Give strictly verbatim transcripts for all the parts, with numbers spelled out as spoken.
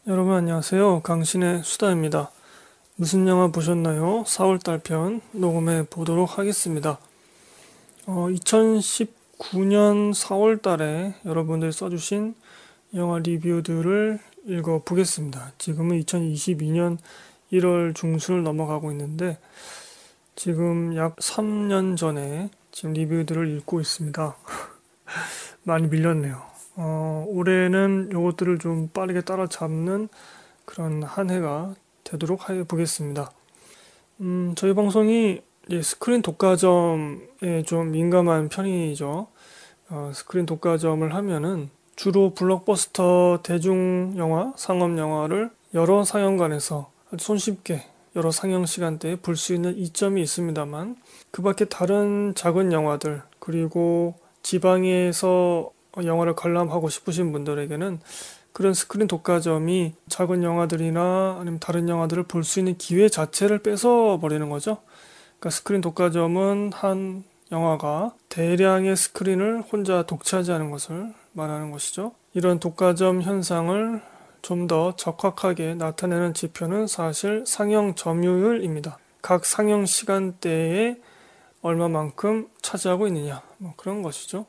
여러분 안녕하세요. 강신의 수다입니다. 무슨 영화 보셨나요? 사월달 편 녹음해 보도록 하겠습니다. 어, 이천십구 년 사월달에 여러분들 써주신 영화 리뷰들을 읽어보겠습니다. 지금은 이천이십이 년 일월 중순을 넘어가고 있는데 지금 약 삼 년 전에 지금 리뷰들을 읽고 있습니다. 많이 밀렸네요. 어, 올해는 요것들을 좀 빠르게 따라잡는 그런 한 해가 되도록 해보겠습니다. 음, 저희 방송이 이제 스크린 독과점에 좀 민감한 편이죠. 어, 스크린 독과점을 하면은 주로 블록버스터 대중 영화, 상업 영화를 여러 상영관에서 아주 손쉽게 여러 상영 시간대에 볼 수 있는 이점이 있습니다만 그 밖에 다른 작은 영화들 그리고 지방에서 영화를 관람하고 싶으신 분들에게는 그런 스크린 독과점이 작은 영화들이나 아니면 다른 영화들을 볼 수 있는 기회 자체를 뺏어버리는 거죠. 그러니까 스크린 독과점은 한 영화가 대량의 스크린을 혼자 독차지하는 것을 말하는 것이죠. 이런 독과점 현상을 좀 더 적확하게 나타내는 지표는 사실 상영 점유율입니다. 각 상영 시간대에 얼마만큼 차지하고 있느냐, 뭐 그런 것이죠.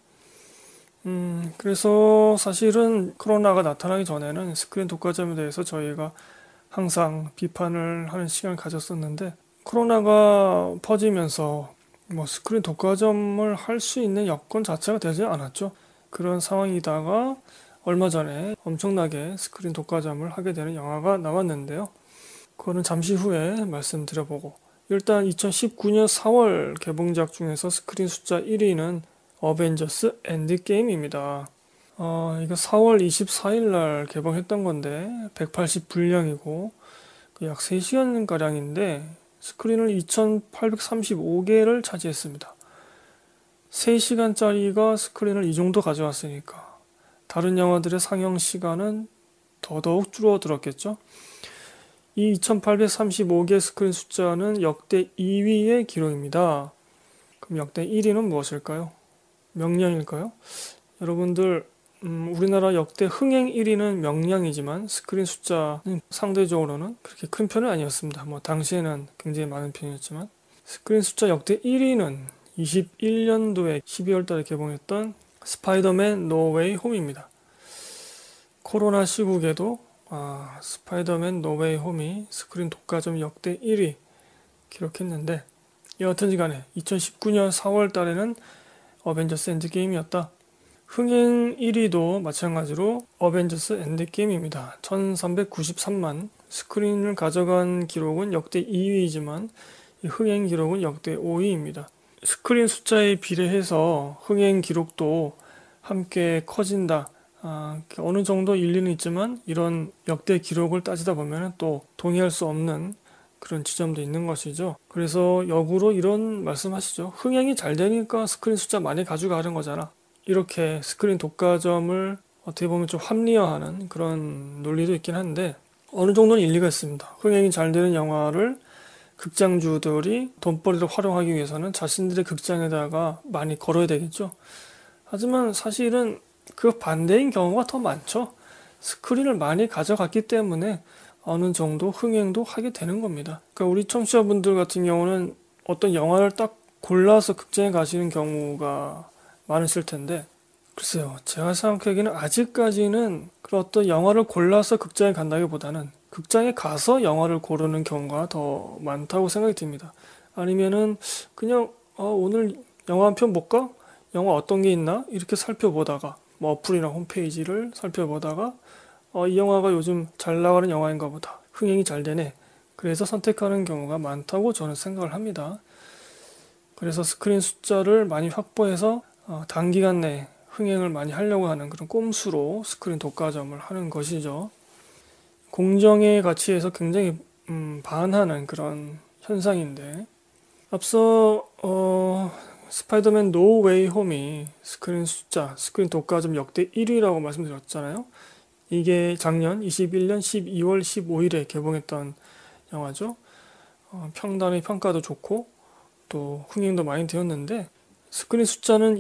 음, 그래서 사실은 코로나가 나타나기 전에는 스크린 독과점에 대해서 저희가 항상 비판을 하는 시간을 가졌었는데 코로나가 퍼지면서 뭐 스크린 독과점을 할 수 있는 여건 자체가 되지 않았죠. 그런 상황이다가 얼마 전에 엄청나게 스크린 독과점을 하게 되는 영화가 나왔는데요. 그거는 잠시 후에 말씀드려보고 일단 이천십구 년 사월 개봉작 중에서 스크린 숫자 일 위는 어벤져스 엔드게임입니다. 어, 이거 사월 이십사일 날 개봉했던 건데 백팔십 분량이고 약 세 시간가량인데 스크린을 이천팔백삼십오 개를 차지했습니다. 세 시간짜리가 스크린을 이 정도 가져왔으니까 다른 영화들의 상영 시간은 더더욱 줄어들었겠죠. 이 이천팔백삼십오 개 스크린 숫자는 역대 이 위의 기록입니다. 그럼 역대 일 위는 무엇일까요? 명량일까요? 여러분들 음, 우리나라 역대 흥행 일 위는 명량이지만 스크린 숫자는 상대적으로는 그렇게 큰 편은 아니었습니다. 뭐 당시에는 굉장히 많은 편이었지만 스크린 숫자 역대 일 위는 이십일 년도에 십이월 달에 개봉했던 스파이더맨 노웨이 홈입니다. 코로나 시국에도 아, 스파이더맨 노웨이 홈이 스크린 독과점 역대 일 위 기록했는데 여하튼지 간에 이천십구 년 사월 달에는 어벤져스 엔드게임이었다. 흥행 일 위도 마찬가지로 어벤져스 엔드게임입니다. 천삼백구십삼만 스크린을 가져간 기록은 역대 이 위이지만 흥행 기록은 역대 오 위입니다. 스크린 숫자에 비례해서 흥행 기록도 함께 커진다. 아, 어느 정도 일리는 있지만 이런 역대 기록을 따지다 보면 또 동의할 수 없는 그런 지점도 있는 것이죠. 그래서 역으로 이런 말씀하시죠. 흥행이 잘 되니까 스크린 숫자 많이 가져가는 거잖아. 이렇게 스크린 독과점을 어떻게 보면 좀 합리화하는 그런 논리도 있긴 한데 어느 정도는 일리가 있습니다. 흥행이 잘 되는 영화를 극장주들이 돈벌이를 활용하기 위해서는 자신들의 극장에다가 많이 걸어야 되겠죠. 하지만 사실은 그 반대인 경우가 더 많죠. 스크린을 많이 가져갔기 때문에 어느 정도 흥행도 하게 되는 겁니다. 그러니까 우리 청취자분들 같은 경우는 어떤 영화를 딱 골라서 극장에 가시는 경우가 많으실 텐데 글쎄요. 제가 생각하기에는 아직까지는 그런 어떤 영화를 골라서 극장에 간다기보다는 극장에 가서 영화를 고르는 경우가 더 많다고 생각이 듭니다. 아니면은 그냥 어, 오늘 영화 한 편 볼까? 영화 어떤 게 있나? 이렇게 살펴보다가 뭐 어플이나 홈페이지를 살펴보다가 어, 이 영화가 요즘 잘 나가는 영화인가 보다. 흥행이 잘 되네. 그래서 선택하는 경우가 많다고 저는 생각을 합니다. 그래서 스크린 숫자를 많이 확보해서 어, 단기간 내에 흥행을 많이 하려고 하는 그런 꼼수로 스크린 독과점을 하는 것이죠. 공정의 가치에서 굉장히 음, 반하는 그런 현상인데 앞서 어, 스파이더맨 노 웨이 홈이 스크린 숫자, 스크린 독과점 역대 일 위라고 말씀드렸잖아요. 이게 작년 이십일 년 십이월 십오일에 개봉했던 영화죠. 어, 평단의 평가도 좋고 또 흥행도 많이 되었는데 스크린 숫자는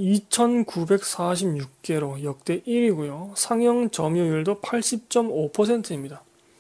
이천구백사십육 개로 역대 일 위고요. 상영 점유율도 팔십 점 오 퍼센트입니다.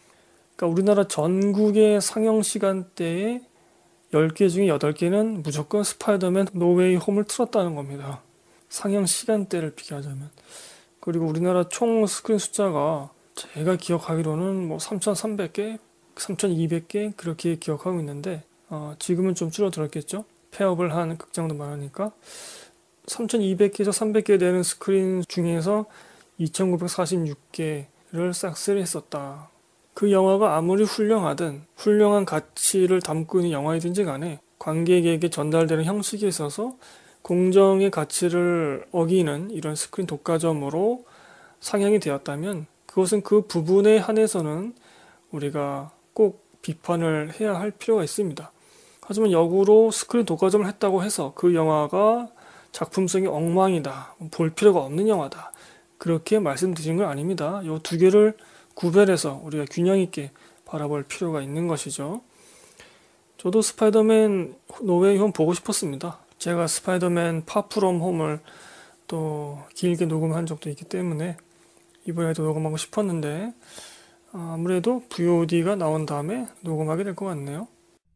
그러니까 우리나라 전국의 상영 시간대에 열 개 중에 여덟 개는 무조건 스파이더맨 노웨이 홈을 틀었다는 겁니다. 상영 시간대를 비교하자면. 그리고 우리나라 총 스크린 숫자가 제가 기억하기로는 뭐 삼천삼백 개, 삼천이백 개 그렇게 기억하고 있는데 어, 지금은 좀 줄어들었겠죠? 폐업을 한 극장도 많으니까 삼천이백 개에서 삼백 개 되는 스크린 중에서 이천구백사십육 개를 싹쓸이 했었다. 그 영화가 아무리 훌륭하든 훌륭한 가치를 담고 있는 영화이든지 간에 관객에게 전달되는 형식에 있어서 공정의 가치를 어기는 이런 스크린 독과점으로 상영이 되었다면 그것은 그 부분에 한해서는 우리가 꼭 비판을 해야 할 필요가 있습니다. 하지만 역으로 스크린 독과점을 했다고 해서 그 영화가 작품성이 엉망이다, 볼 필요가 없는 영화다, 그렇게 말씀드린 건 아닙니다. 이 두 개를 구별해서 우리가 균형 있게 바라볼 필요가 있는 것이죠. 저도 스파이더맨 노웨이 홈 보고 싶었습니다. 제가 스파이더맨 파프롬 홈을 또 길게 녹음한 적도 있기 때문에 이번에도 녹음하고 싶었는데 아무래도 브이오디가 나온 다음에 녹음하게 될 것 같네요.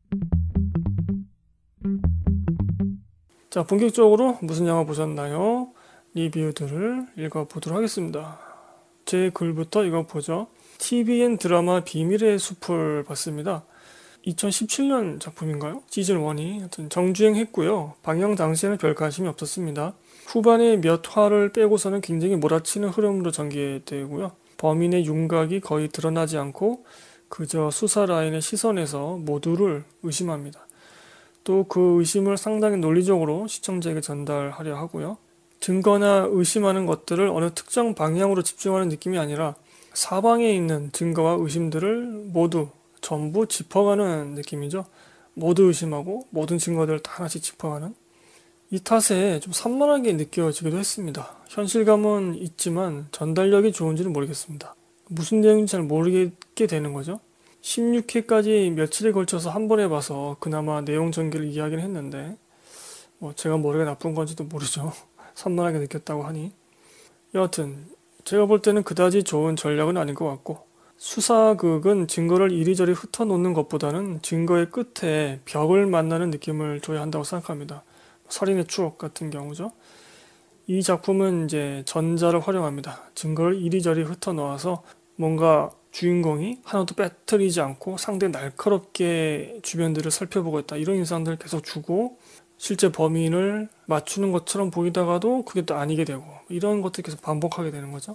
자, 본격적으로 무슨 영화 보셨나요? 리뷰들을 읽어보도록 하겠습니다. 제 글부터 읽어보죠. 티비엔 드라마 비밀의 숲을 봤습니다. 이천십칠 년 작품인가요? 시즌 일이 하여튼 정주행했고요. 방영 당시에는 별 관심이 없었습니다. 후반에 몇 화를 빼고서는 굉장히 몰아치는 흐름으로 전개되고요. 범인의 윤곽이 거의 드러나지 않고 그저 수사 라인의 시선에서 모두를 의심합니다. 또 그 의심을 상당히 논리적으로 시청자에게 전달하려 하고요. 증거나 의심하는 것들을 어느 특정 방향으로 집중하는 느낌이 아니라 사방에 있는 증거와 의심들을 모두 전부 짚어가는 느낌이죠. 모두 의심하고 모든 증거들을 다 하나씩 짚어가는 이 탓에 좀 산만하게 느껴지기도 했습니다. 현실감은 있지만 전달력이 좋은지는 모르겠습니다. 무슨 내용인지 잘 모르겠게 되는 거죠. 십육 회까지 며칠에 걸쳐서 한 번에 봐서 그나마 내용 전개를 이야기를 했는데 뭐 제가 머리가 나쁜 건지도 모르죠. 산만하게 느꼈다고 하니 여하튼 제가 볼 때는 그다지 좋은 전략은 아닌 것 같고 수사극은 증거를 이리저리 흩어놓는 것보다는 증거의 끝에 벽을 만나는 느낌을 줘야 한다고 생각합니다. 살인의 추억 같은 경우죠. 이 작품은 이제 전자를 활용합니다. 증거를 이리저리 흩어놓아서 뭔가 주인공이 하나도 빼뜨리지 않고 상당히 날카롭게 주변들을 살펴보고 있다. 이런 인상들을 계속 주고 실제 범인을 맞추는 것처럼 보이다가도 그게 또 아니게 되고 이런 것들이 계속 반복하게 되는 거죠.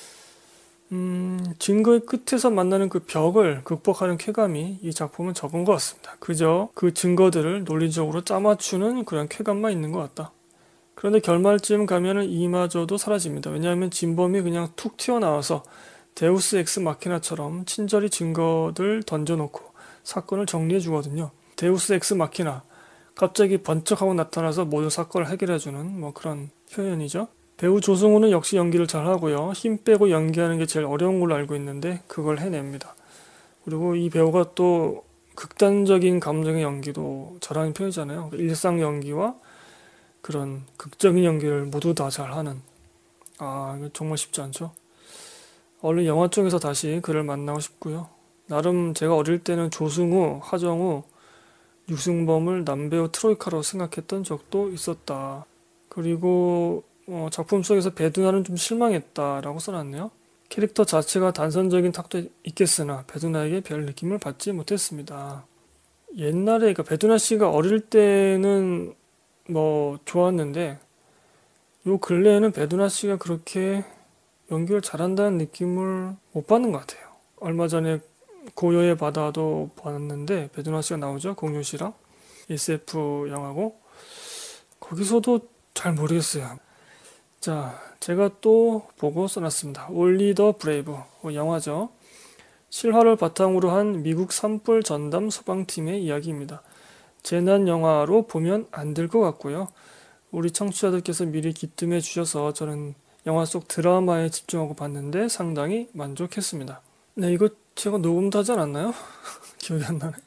음, 증거의 끝에서 만나는 그 벽을 극복하는 쾌감이 이 작품은 적은 것 같습니다. 그저 그 증거들을 논리적으로 짜맞추는 그런 쾌감만 있는 것 같다. 그런데 결말쯤 가면은 이마저도 사라집니다. 왜냐하면 진범이 그냥 툭 튀어나와서 데우스 엑스 마키나처럼 친절히 증거들 던져놓고 사건을 정리해 주거든요. 데우스 엑스 마키나, 갑자기 번쩍하고 나타나서 모든 사건을 해결해주는 뭐 그런 표현이죠. 배우 조승우는 역시 연기를 잘하고요. 힘 빼고 연기하는 게 제일 어려운 걸로 알고 있는데 그걸 해냅니다. 그리고 이 배우가 또 극단적인 감정의 연기도 잘하는 편이잖아요. 일상 연기와 그런 극적인 연기를 모두 다 잘하는. 아, 이거 정말 쉽지 않죠. 얼른 영화 쪽에서 다시 그를 만나고 싶고요. 나름 제가 어릴 때는 조승우, 하정우, 유승범을 남배우 트로이카로 생각했던 적도 있었다. 그리고 어, 작품 속에서 배두나는 좀 실망했다라고 써놨네요. 캐릭터 자체가 단선적인 탁도 있겠으나 배두나에게 별 느낌을 받지 못했습니다. 옛날에 그러니까 배두나 씨가 어릴 때는 뭐 좋았는데 요 근래에는 배두나 씨가 그렇게 연기를 잘한다는 느낌을 못 받는 것 같아요. 얼마 전에 고요의 바다도 봤는데 배두나 씨가 나오죠. 공유 씨랑 에스에프 영화고 거기서도 잘 모르겠어요. 자, 제가 또 보고 써놨습니다. 올리 더 브레이브 영화죠. 실화를 바탕으로 한 미국 산불 전담 소방팀의 이야기입니다. 재난 영화로 보면 안 될 것 같고요. 우리 청취자들께서 미리 기뜸해 주셔서 저는 영화 속 드라마에 집중하고 봤는데 상당히 만족했습니다. 네, 이거 제가 녹음도 하지 않았나요? 기억이 안 나네.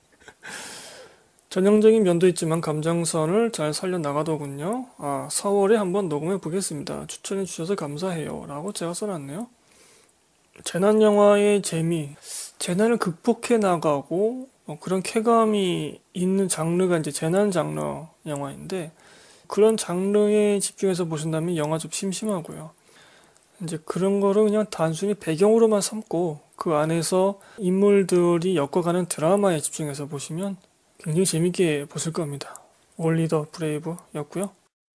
전형적인 면도 있지만 감정선을 잘 살려나가더군요. 아, 사월에 한번 녹음해 보겠습니다. 추천해 주셔서 감사해요. 라고 제가 써놨네요. 재난영화의 재미. 재난을 극복해 나가고 뭐 그런 쾌감이 있는 장르가 이제 재난 장르 영화인데 그런 장르에 집중해서 보신다면 영화 좀 심심하고요. 이제 그런 거를 그냥 단순히 배경으로만 삼고 그 안에서 인물들이 엮어가는 드라마에 집중해서 보시면 굉장히 재밌게 보실 겁니다. 올리 더 브레이브였고요.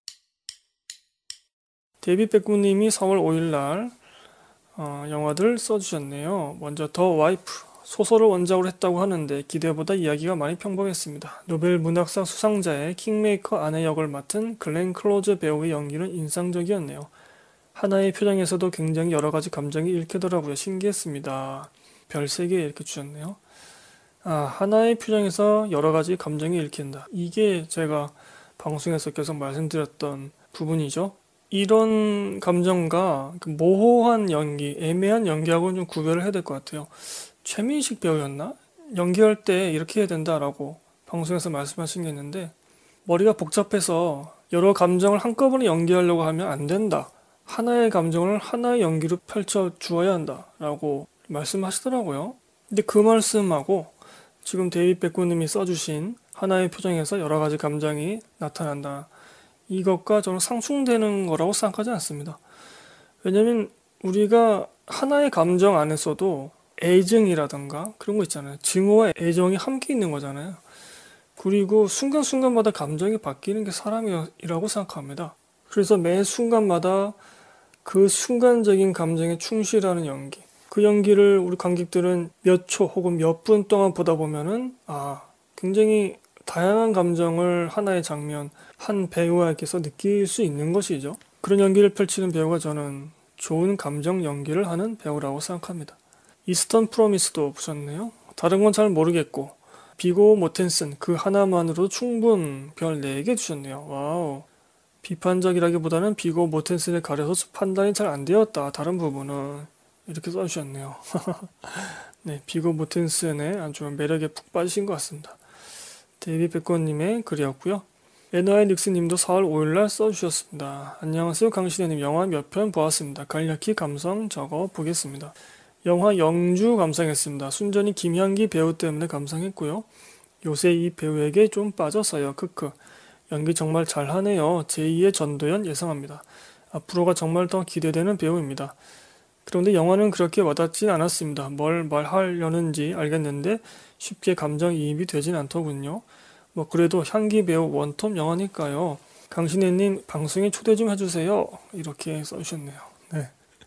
데이빗 백구님이 사월 오일날 어, 영화들 써주셨네요. 먼저 더 와이프 소설을 원작으로 했다고 하는데 기대보다 이야기가 많이 평범했습니다. 노벨 문학상 수상자의 킹메이커 아내 역을 맡은 글렌 클로즈 배우의 연기는 인상적이었네요. 하나의 표정에서도 굉장히 여러 가지 감정이 읽히더라고요. 신기했습니다. 별 세 개 이렇게 주셨네요. 아, 하나의 표정에서 여러 가지 감정이 읽힌다. 이게 제가 방송에서 계속 말씀드렸던 부분이죠. 이런 감정과 그 모호한 연기, 애매한 연기하고는 좀 구별을 해야 될 것 같아요. 최민식 배우였나? 연기할 때 이렇게 해야 된다라고 방송에서 말씀하신 게 있는데 머리가 복잡해서 여러 감정을 한꺼번에 연기하려고 하면 안 된다. 하나의 감정을 하나의 연기로 펼쳐 주어야 한다라고 말씀하시더라고요. 근데 그 말씀하고 지금 데이빗 백구님이 써주신 하나의 표정에서 여러 가지 감정이 나타난다. 이것과 저는 상충되는 거라고 생각하지 않습니다. 왜냐면 우리가 하나의 감정 안에서도 애증이라던가 그런 거 있잖아요. 증오와 애정이 함께 있는 거잖아요. 그리고 순간순간마다 감정이 바뀌는 게 사람이라고 생각합니다. 그래서 매 순간마다 그 순간적인 감정에 충실하는 연기. 그 연기를 우리 관객들은 몇 초 혹은 몇 분 동안 보다 보면은 아, 굉장히 다양한 감정을 하나의 장면, 한 배우에게서 느낄 수 있는 것이죠. 그런 연기를 펼치는 배우가 저는 좋은 감정 연기를 하는 배우라고 생각합니다. 이스턴 프로미스도 보셨네요. 다른 건 잘 모르겠고 비고 모텐슨 그 하나만으로도 충분 별 네 개 주셨네요. 와우. 비판적이라기보다는 비고 모텐슨을 가려서 판단이 잘 안 되었다. 다른 부분은 이렇게 써주셨네요. 네, 비고 모텐슨의 아주 매력에 푹 빠지신 것 같습니다. 데이빗 백건님의 글이었고요. 에너아이 닉스님도 사월 오일날 써주셨습니다. 안녕하세요 강신혜님. 영화 몇 편 보았습니다. 간략히 감상 적어 보겠습니다. 영화 영주 감상했습니다. 순전히 김향기 배우 때문에 감상했고요. 요새 이 배우에게 좀 빠졌어요. 크크. 연기 정말 잘하네요. 제이의 전도연 예상합니다. 앞으로가 정말 더 기대되는 배우입니다. 그런데 영화는 그렇게 와닿진 않았습니다. 뭘 말하려는지 알겠는데 쉽게 감정이입이 되진 않더군요. 뭐 그래도 향기 배우 원톱 영화니까요. 강신혜님 방송에 초대 좀 해주세요. 이렇게 써주셨네요. 네.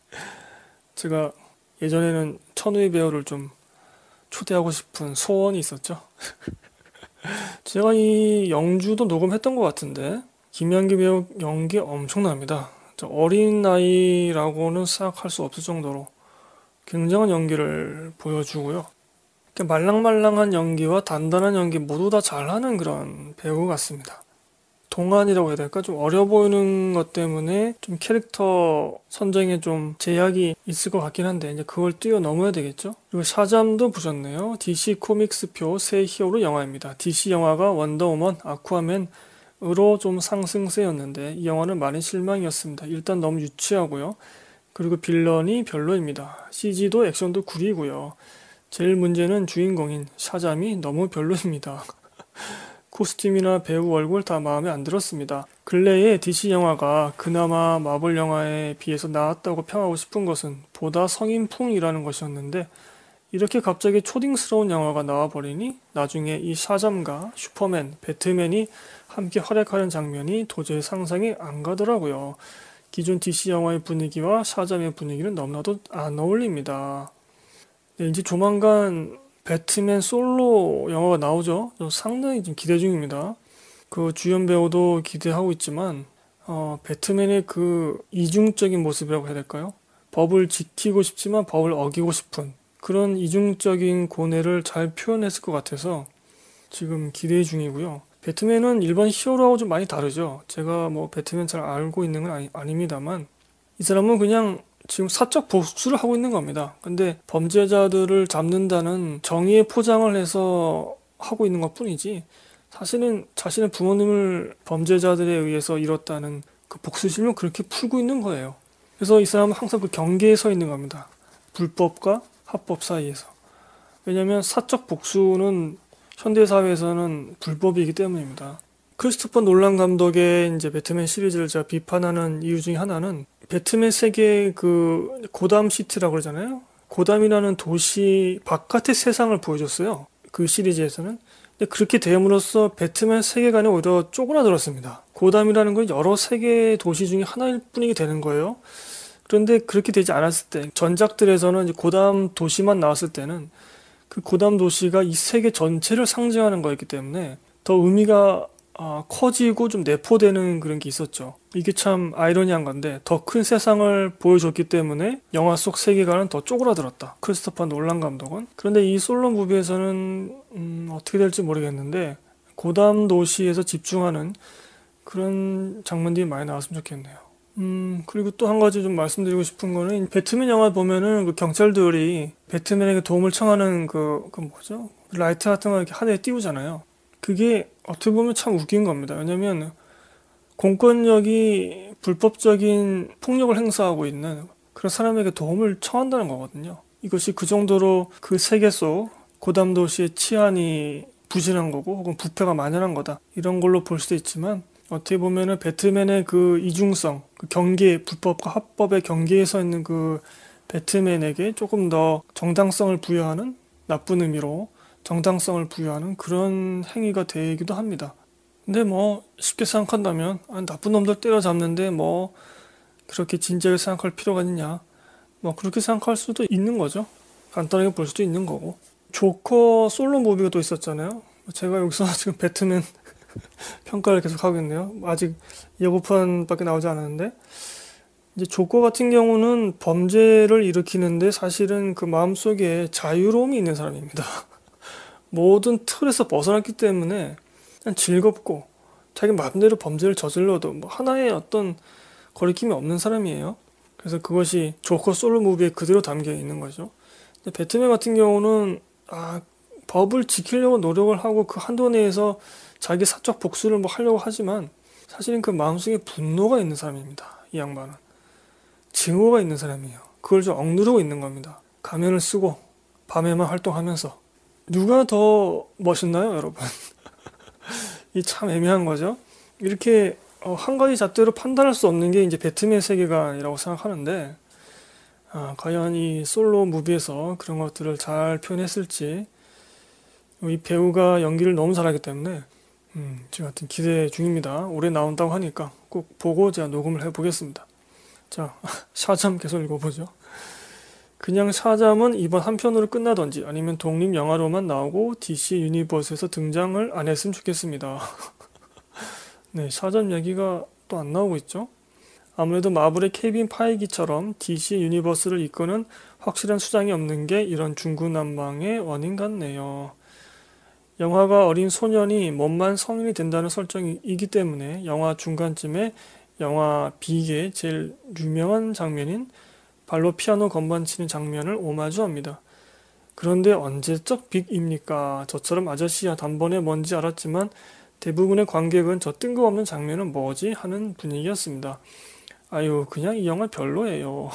제가 예전에는 천우희 배우를 좀 초대하고 싶은 소원이 있었죠. 제가 이 영주도 녹음했던 것 같은데 김양기 배우 연기 엄청납니다. 어린 나이라고는 생각할 수 없을 정도로 굉장한 연기를 보여주고요. 말랑말랑한 연기와 단단한 연기 모두 다 잘하는 그런 배우 같습니다. 동안이라고 해야 될까? 좀 어려 보이는 것 때문에 좀 캐릭터 선정에 좀 제약이 있을 것 같긴 한데 이제 그걸 뛰어넘어야 되겠죠? 그리고 샤잠도 보셨네요. 디씨 코믹스표 새 히어로 영화입니다. 디씨 영화가 원더우먼, 아쿠아맨으로 좀 상승세였는데 이 영화는 많이 실망이었습니다. 일단 너무 유치하고요. 그리고 빌런이 별로입니다. 씨지도 액션도 구리고요. 제일 문제는 주인공인 샤잠이 너무 별로입니다. 코스튬이나 배우 얼굴 다 마음에 안 들었습니다. 근래에 디씨 영화가 그나마 마블 영화에 비해서 나았다고 평하고 싶은 것은 보다 성인풍이라는 것이었는데 이렇게 갑자기 초딩스러운 영화가 나와버리니 나중에 이 샤잠과 슈퍼맨, 배트맨이 함께 활약하는 장면이 도저히 상상이 안 가더라고요. 기존 디씨 영화의 분위기와 샤잠의 분위기는 너무나도 안 어울립니다. 네, 이제 조만간 배트맨 솔로 영화가 나오죠. 상당히 좀 기대 중입니다. 그 주연 배우도 기대하고 있지만 어, 배트맨의 그 이중적인 모습이라고 해야 될까요? 법을 지키고 싶지만 법을 어기고 싶은 그런 이중적인 고뇌를 잘 표현했을 것 같아서 지금 기대 중이고요. 배트맨은 일반 히어로하고 좀 많이 다르죠. 제가 뭐 배트맨 잘 알고 있는 건 아니, 아닙니다만 이 사람은 그냥 지금 사적 복수를 하고 있는 겁니다. 근데 범죄자들을 잡는다는 정의의 포장을 해서 하고 있는 것 뿐이지 사실은 자신의 부모님을 범죄자들에 의해서 잃었다는 그 복수심을 그렇게 풀고 있는 거예요. 그래서 이 사람은 항상 그 경계에 서 있는 겁니다. 불법과 합법 사이에서. 왜냐하면 사적 복수는 현대사회에서는 불법이기 때문입니다. 크리스토퍼 놀란 감독의 이제 배트맨 시리즈를 제가 비판하는 이유 중에 하나는 배트맨 세계의 그 고담 시티라고 그러잖아요. 고담이라는 도시 바깥의 세상을 보여줬어요. 그 시리즈에서는. 근데 그렇게 됨으로써 배트맨 세계관이 오히려 쪼그라들었습니다. 고담이라는 건 여러 세계 도시 중에 하나일 뿐이게 되는 거예요. 그런데 그렇게 되지 않았을 때, 전작들에서는 이제 고담 도시만 나왔을 때는 그 고담 도시가 이 세계 전체를 상징하는 거였기 때문에 더 의미가 어, 커지고 좀 내포되는 그런 게 있었죠. 이게 참 아이러니한 건데 더 큰 세상을 보여줬기 때문에 영화 속 세계관은 더 쪼그라들었다. 크리스토퍼 놀란 감독은. 그런데 이 솔로 무비에서는 음, 어떻게 될지 모르겠는데 고담 도시에서 집중하는 그런 장면들이 많이 나왔으면 좋겠네요. 음, 그리고 또 한 가지 좀 말씀드리고 싶은 거는 배트맨 영화 보면은 그 경찰들이 배트맨에게 도움을 청하는 그, 그 뭐죠? 라이트 같은 거 이렇게 하늘에 띄우잖아요. 그게 어떻게 보면 참 웃긴 겁니다. 왜냐면 공권력이 불법적인 폭력을 행사하고 있는 그런 사람에게 도움을 청한다는 거거든요. 이것이 그 정도로 그 세계 속 고담 도시의 치안이 부진한 거고 혹은 부패가 만연한 거다. 이런 걸로 볼 수도 있지만 어떻게 보면은 배트맨의 그 이중성, 그 경계, 불법과 합법의 경계에 서 있는 그 배트맨에게 조금 더 정당성을 부여하는 나쁜 의미로 정당성을 부여하는 그런 행위가 되기도 합니다. 근데 뭐 쉽게 생각한다면 아, 나쁜 놈들 때려잡는데 뭐 그렇게 진지하게 생각할 필요가 있냐, 뭐 그렇게 생각할 수도 있는 거죠. 간단하게 볼 수도 있는 거고. 조커 솔로 무비가 또 있었잖아요. 제가 여기서 지금 배트맨 평가를 계속 하고 있네요. 아직 예고편밖에 나오지 않았는데 이제 조커 같은 경우는 범죄를 일으키는데 사실은 그 마음속에 자유로움이 있는 사람입니다. 모든 틀에서 벗어났기 때문에 그냥 즐겁고 자기 마음대로 범죄를 저질러도 뭐 하나의 어떤 거리낌이 없는 사람이에요. 그래서 그것이 조커 솔로 무비에 그대로 담겨 있는 거죠. 근데 배트맨 같은 경우는 아, 법을 지키려고 노력을 하고 그 한도 내에서 자기 사적 복수를 뭐 하려고 하지만 사실은 그 마음속에 분노가 있는 사람입니다. 이 양반은 증오가 있는 사람이에요. 그걸 좀 억누르고 있는 겁니다. 가면을 쓰고 밤에만 활동하면서. 누가 더 멋있나요, 여러분? 이 참 애매한 거죠. 이렇게 어, 한 가지 잣대로 판단할 수 없는 게 이제 배트맨 세계관이라고 생각하는데 아, 과연 이 솔로 무비에서 그런 것들을 잘 표현했을지. 이 배우가 연기를 너무 잘하기 때문에 음, 지금 하여튼 기대 중입니다. 올해 나온다고 하니까 꼭 보고 제가 녹음을 해보겠습니다. 자, 샤잠 계속 읽어보죠. 그냥 샤잠은 이번 한 편으로 끝나던지 아니면 독립 영화로만 나오고 디씨 유니버스에서 등장을 안 했으면 좋겠습니다. 네, 샤잠 얘기가 또 안 나오고 있죠. 아무래도 마블의 케빈 파이기처럼 디씨 유니버스를 이끄는 확실한 수장이 없는 게 이런 중구난방의 원인 같네요. 영화가 어린 소년이 몸만 성인이 된다는 설정이기 때문에 영화 중간쯤에 영화 빅의 제일 유명한 장면인 발로 피아노 건반 치는 장면을 오마주합니다. 그런데 언제적 빅입니까? 저처럼 아저씨야 단번에 뭔지 알았지만 대부분의 관객은 저 뜬금없는 장면은 뭐지? 하는 분위기였습니다. 아유, 그냥 이 영화 별로예요.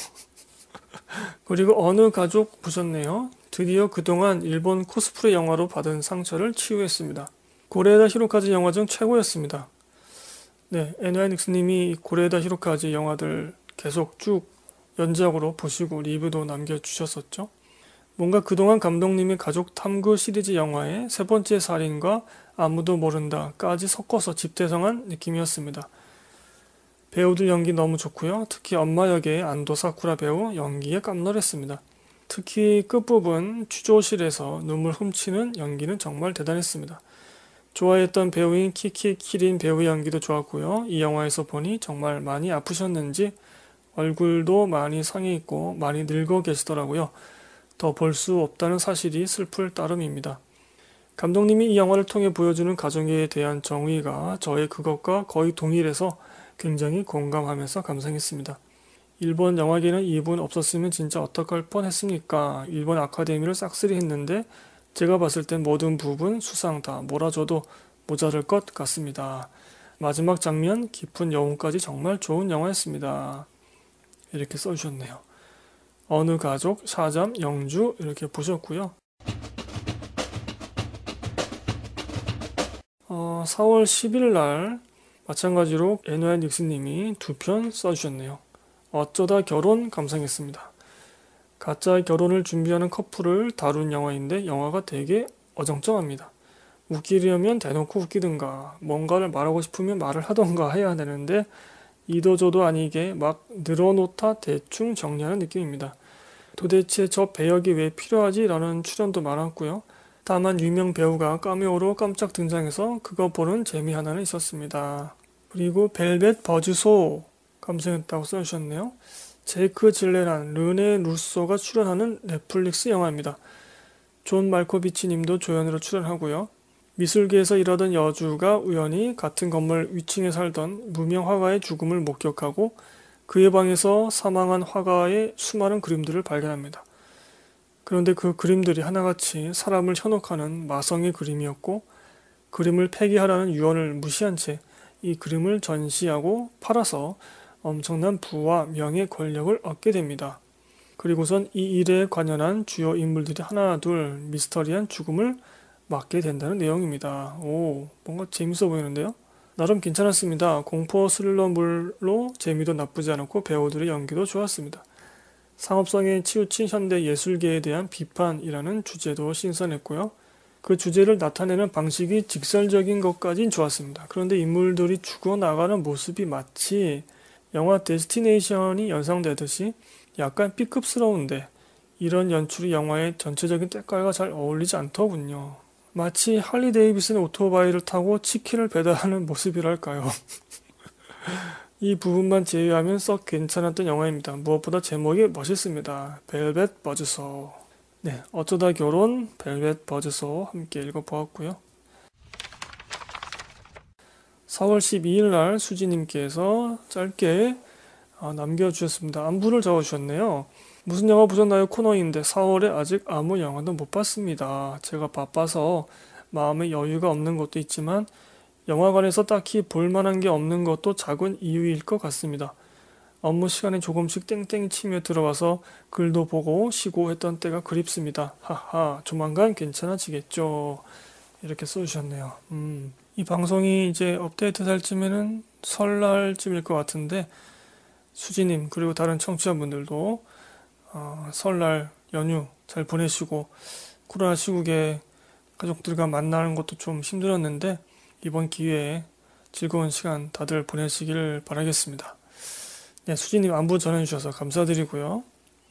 그리고 어느 가족 보셨네요. 드디어 그동안 일본 코스프레 영화로 받은 상처를 치유했습니다. 고레에다 히로카즈 영화 중 최고였습니다. 네, 에누아이닉스님이 고레에다 히로카즈 영화들 계속 쭉 연작으로 보시고 리뷰도 남겨주셨었죠. 뭔가 그동안 감독님이 가족 탐구 시리즈 영화의 세 번째 살인과 아무도 모른다까지 섞어서 집대성한 느낌이었습니다. 배우들 연기 너무 좋고요. 특히 엄마 역의 안도 사쿠라 배우 연기에 깜놀했습니다. 특히 끝부분 취조실에서 눈물 훔치는 연기는 정말 대단했습니다. 좋아했던 배우인 키키 키린 배우 연기도 좋았고요. 이 영화에서 보니 정말 많이 아프셨는지 얼굴도 많이 상해 있고 많이 늙어 계시더라고요. 더 볼 수 없다는 사실이 슬플 따름입니다. 감독님이 이 영화를 통해 보여주는 가정에 대한 정의가 저의 그것과 거의 동일해서 굉장히 공감하면서 감상했습니다. 일본 영화계는 이분 없었으면 진짜 어떡할 뻔했습니까? 일본 아카데미를 싹쓸이 했는데 제가 봤을 땐 모든 부분 수상 다 몰아줘도 모자랄 것 같습니다. 마지막 장면 깊은 여운까지 정말 좋은 영화였습니다. 이렇게 써주셨네요. 어느 가족, 샤잠, 영주 이렇게 보셨고요. 어, 사월 십일 날 마찬가지로 애노야 닉스님이 두 편 써주셨네요. 어쩌다 결혼 감상했습니다. 가짜 결혼을 준비하는 커플을 다룬 영화인데 영화가 되게 어정쩡합니다. 웃기려면 대놓고 웃기든가 뭔가를 말하고 싶으면 말을 하던가 해야 되는데 이도저도 아니게 막 늘어놓다 대충 정리하는 느낌입니다. 도대체 저 배역이 왜 필요하지? 라는 출연도 많았고요. 다만 유명 배우가 카메오로 깜짝 등장해서 그거 보는 재미 하나는 있었습니다. 그리고 벨벳 버즈소 감상했다고 써주셨네요. 제이크 질레란, 르네 루소가 출연하는 넷플릭스 영화입니다. 존 말코비치 님도 조연으로 출연하고요. 미술계에서 일하던 여주가 우연히 같은 건물 위층에 살던 무명 화가의 죽음을 목격하고 그의 방에서 사망한 화가의 수많은 그림들을 발견합니다. 그런데 그 그림들이 하나같이 사람을 현혹하는 마성의 그림이었고 그림을 폐기하라는 유언을 무시한 채 이 그림을 전시하고 팔아서 엄청난 부와 명예, 권력을 얻게 됩니다. 그리고선 이 일에 관연한 주요 인물들이 하나 둘 미스터리한 죽음을 맞게 된다는 내용입니다. 오, 뭔가 재밌어 보이는데요? 나름 괜찮았습니다. 공포 스릴러물로 재미도 나쁘지 않았고 배우들의 연기도 좋았습니다. 상업성에 치우친 현대 예술계에 대한 비판이라는 주제도 신선했고요. 그 주제를 나타내는 방식이 직설적인 것까진 좋았습니다. 그런데 인물들이 죽어나가는 모습이 마치 영화 데스티네이션이 연상되듯이 약간 B급스러운데 이런 연출이 영화의 전체적인 때깔과 잘 어울리지 않더군요. 마치 할리 데이비슨의 오토바이를 타고 치킨을 배달하는 모습이랄까요. 이 부분만 제외하면 썩 괜찮았던 영화입니다. 무엇보다 제목이 멋있습니다. 벨벳 버즈소. 네, 어쩌다 결혼, 벨벳 버즈소 함께 읽어보았고요. 사월 십이일 날 수지님께서 짧게 남겨주셨습니다. 안부를 적어주셨네요. 무슨 영화 보셨나요? 코너인데 사월에 아직 아무 영화도 못 봤습니다. 제가 바빠서 마음에 여유가 없는 것도 있지만 영화관에서 딱히 볼만한 게 없는 것도 작은 이유일 것 같습니다. 업무 시간에 조금씩 땡땡이 치며 들어와서 글도 보고 쉬고 했던 때가 그립습니다. 하하, 조만간 괜찮아지겠죠. 이렇게 써주셨네요. 음, 이 방송이 이제 업데이트 될 쯤에는 설날쯤일 것 같은데 수지님 그리고 다른 청취자분들도 어, 설날 연휴 잘 보내시고 코로나 시국에 가족들과 만나는 것도 좀 힘들었는데 이번 기회에 즐거운 시간 다들 보내시길 바라겠습니다. 네, 수지님 안부 전해주셔서 감사드리고요.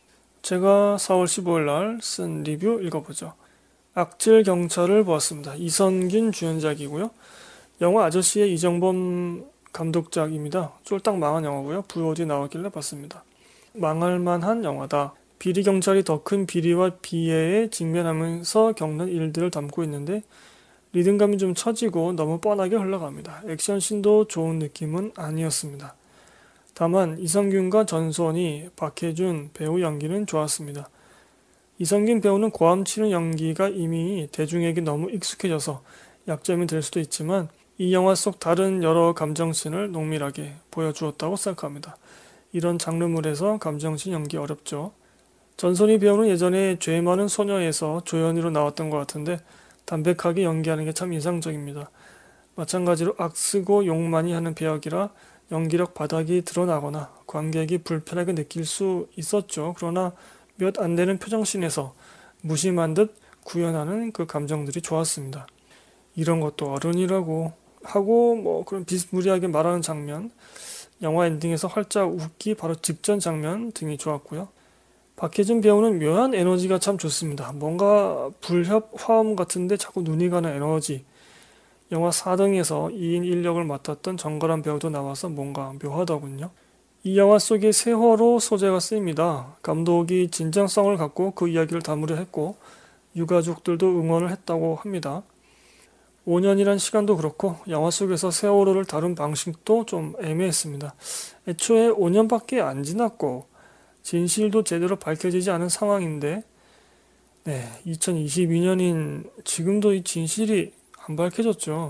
제가 사월 십오일 날 쓴 리뷰 읽어보죠. 악질 경찰을 보았습니다. 이선균 주연작이고요. 영화 아저씨의 이정범 감독작입니다. 쫄딱 망한 영화고요. 브이오디 나왔길래 봤습니다. 망할만한 영화다. 비리 경찰이 더 큰 비리와 비애에 직면하면서 겪는 일들을 담고 있는데 리듬감이 좀 처지고 너무 뻔하게 흘러갑니다. 액션씬도 좋은 느낌은 아니었습니다. 다만 이성균과 전소원이 박해준 배우 연기는 좋았습니다. 이성균 배우는 고함 치는 연기가 이미 대중에게 너무 익숙해져서 약점이 될 수도 있지만 이 영화 속 다른 여러 감정씬을 농밀하게 보여주었다고 생각합니다. 이런 장르물에서 감정씬 연기 어렵죠. 전소니 배우는 예전에 죄 많은 소녀에서 조연으로 나왔던 것 같은데 담백하게 연기하는 게 참 인상적입니다. 마찬가지로 악쓰고 욕 많이 하는 배역이라 연기력 바닥이 드러나거나 관객이 불편하게 느낄 수 있었죠. 그러나 몇 안 되는 표정씬에서 무심한 듯 구현하는 그 감정들이 좋았습니다. 이런 것도 어른이라고 하고 뭐 그런 비스무리하게 말하는 장면, 영화 엔딩에서 활짝 웃기 바로 직전 장면 등이 좋았고요. 박해준 배우는 묘한 에너지가 참 좋습니다. 뭔가 불협 화음 같은데 자꾸 눈이 가는 에너지. 영화 사등에서 이인 일역을 맡았던 정가람 배우도 나와서 뭔가 묘하더군요. 이 영화 속에 세월호 소재가 쓰입니다. 감독이 진정성을 갖고 그 이야기를 담으려 했고 유가족들도 응원을 했다고 합니다. 오 년이란 시간도 그렇고 영화 속에서 세월호를 다룬 방식도 좀 애매했습니다. 애초에 오 년밖에 안 지났고 진실도 제대로 밝혀지지 않은 상황인데 네, 이천이십이 년인 지금도 이 진실이 안 밝혀졌죠.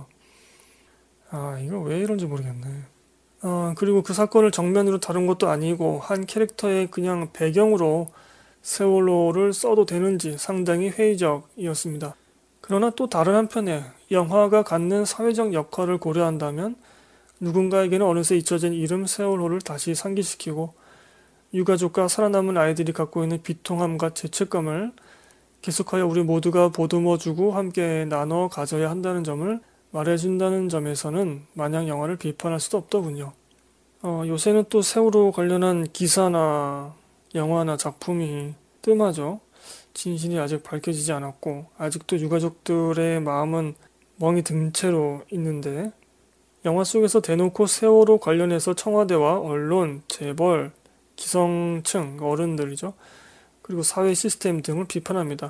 아, 이거 왜 이런지 모르겠네. 아, 그리고 그 사건을 정면으로 다룬 것도 아니고 한 캐릭터의 그냥 배경으로 세월호를 써도 되는지 상당히 회의적이었습니다. 그러나 또 다른 한편에 영화가 갖는 사회적 역할을 고려한다면 누군가에게는 어느새 잊혀진 이름 세월호를 다시 상기시키고 유가족과 살아남은 아이들이 갖고 있는 비통함과 죄책감을 계속하여 우리 모두가 보듬어주고 함께 나눠 가져야 한다는 점을 말해준다는 점에서는 마냥 영화를 비판할 수도 없더군요. 어, 요새는 또 세월호 관련한 기사나 영화나 작품이 뜸하죠. 진실이 아직 밝혀지지 않았고 아직도 유가족들의 마음은 멍이 든 채로 있는데 영화 속에서 대놓고 세월호 관련해서 청와대와 언론, 재벌, 기성층, 어른들이죠. 그리고 사회 시스템 등을 비판합니다.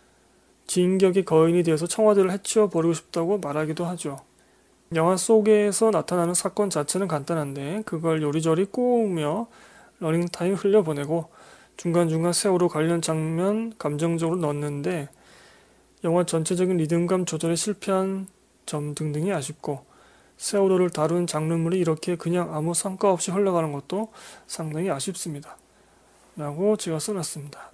진격의 거인이 되어서 청와대를 해치워 버리고 싶다고 말하기도 하죠. 영화 속에서 나타나는 사건 자체는 간단한데 그걸 요리조리 꼬우며 러닝타임 흘려보내고 중간중간 세월호 관련 장면 감정적으로 넣는데 영화 전체적인 리듬감 조절에 실패한 점 등등이 아쉽고 세월호를 다룬 장르물이 이렇게 그냥 아무 성과 없이 흘러가는 것도 상당히 아쉽습니다. 라고 제가 써놨습니다.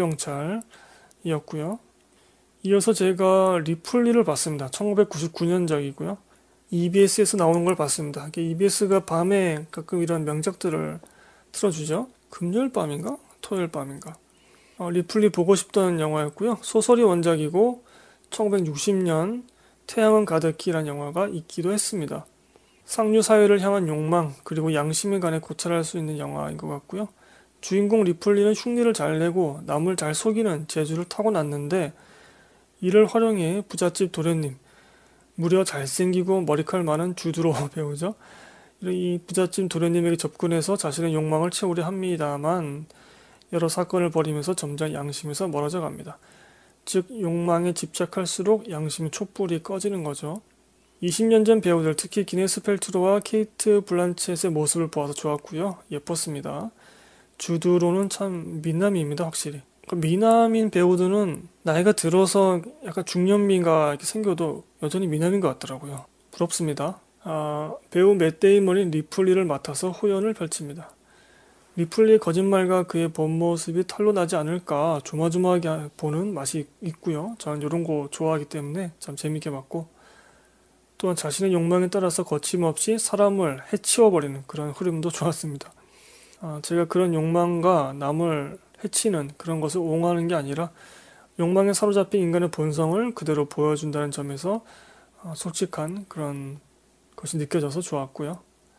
악질경찰이었고요. 이어서 제가 리플리를 봤습니다. 천구백구십구 년작이고요. 이비에스에서 나오는 걸 봤습니다. 이비에스가 밤에 가끔 이런 명작들을 틀어주죠. 금요일 밤인가? 토요일 밤인가? 어, 리플리 보고 싶던 영화였고요. 소설이 원작이고 천구백육십 년 태양은 가득히라는 영화가 있기도 했습니다. 상류 사회를 향한 욕망 그리고 양심에 관해 고찰할 수 있는 영화인 것 같고요. 주인공 리플리는 흉내를 잘 내고 남을 잘 속이는 재주를 타고났는데 이를 활용해 부잣집 도련님, 무려 잘생기고 머리칼 많은 주드로 배우죠. 이 부잣집 도련님에게 접근해서 자신의 욕망을 채우려 합니다만 여러 사건을 벌이면서 점점 양심에서 멀어져 갑니다. 즉 욕망에 집착할수록 양심의 촛불이 꺼지는 거죠. 이십 년 전 배우들 특히 기네스 펠트로와 케이트 블란쳇의 모습을 보아서 좋았고요. 예뻤습니다. 주드로는 참 미남입니다. 확실히. 미남인 배우들은 나이가 들어서 약간 중년미가 이렇게 생겨도 여전히 미남인 것 같더라고요. 부럽습니다. 아, 배우 맷 데이먼이 리플리를 맡아서 호연을 펼칩니다. 리플리의 거짓말과 그의 본 모습이 털로 나지 않을까 조마조마하게 보는 맛이 있고요. 저는 이런 거 좋아하기 때문에 참 재밌게 봤고 또한 자신의 욕망에 따라서 거침없이 사람을 해치워버리는 그런 흐름도 좋았습니다. 아, 제가 그런 욕망과 남을 해치는 그런 것을 옹호하는 게 아니라 욕망에 사로잡힌 인간의 본성을 그대로 보여준다는 점에서 아, 솔직한 그런 것이 느껴져서 좋았고요.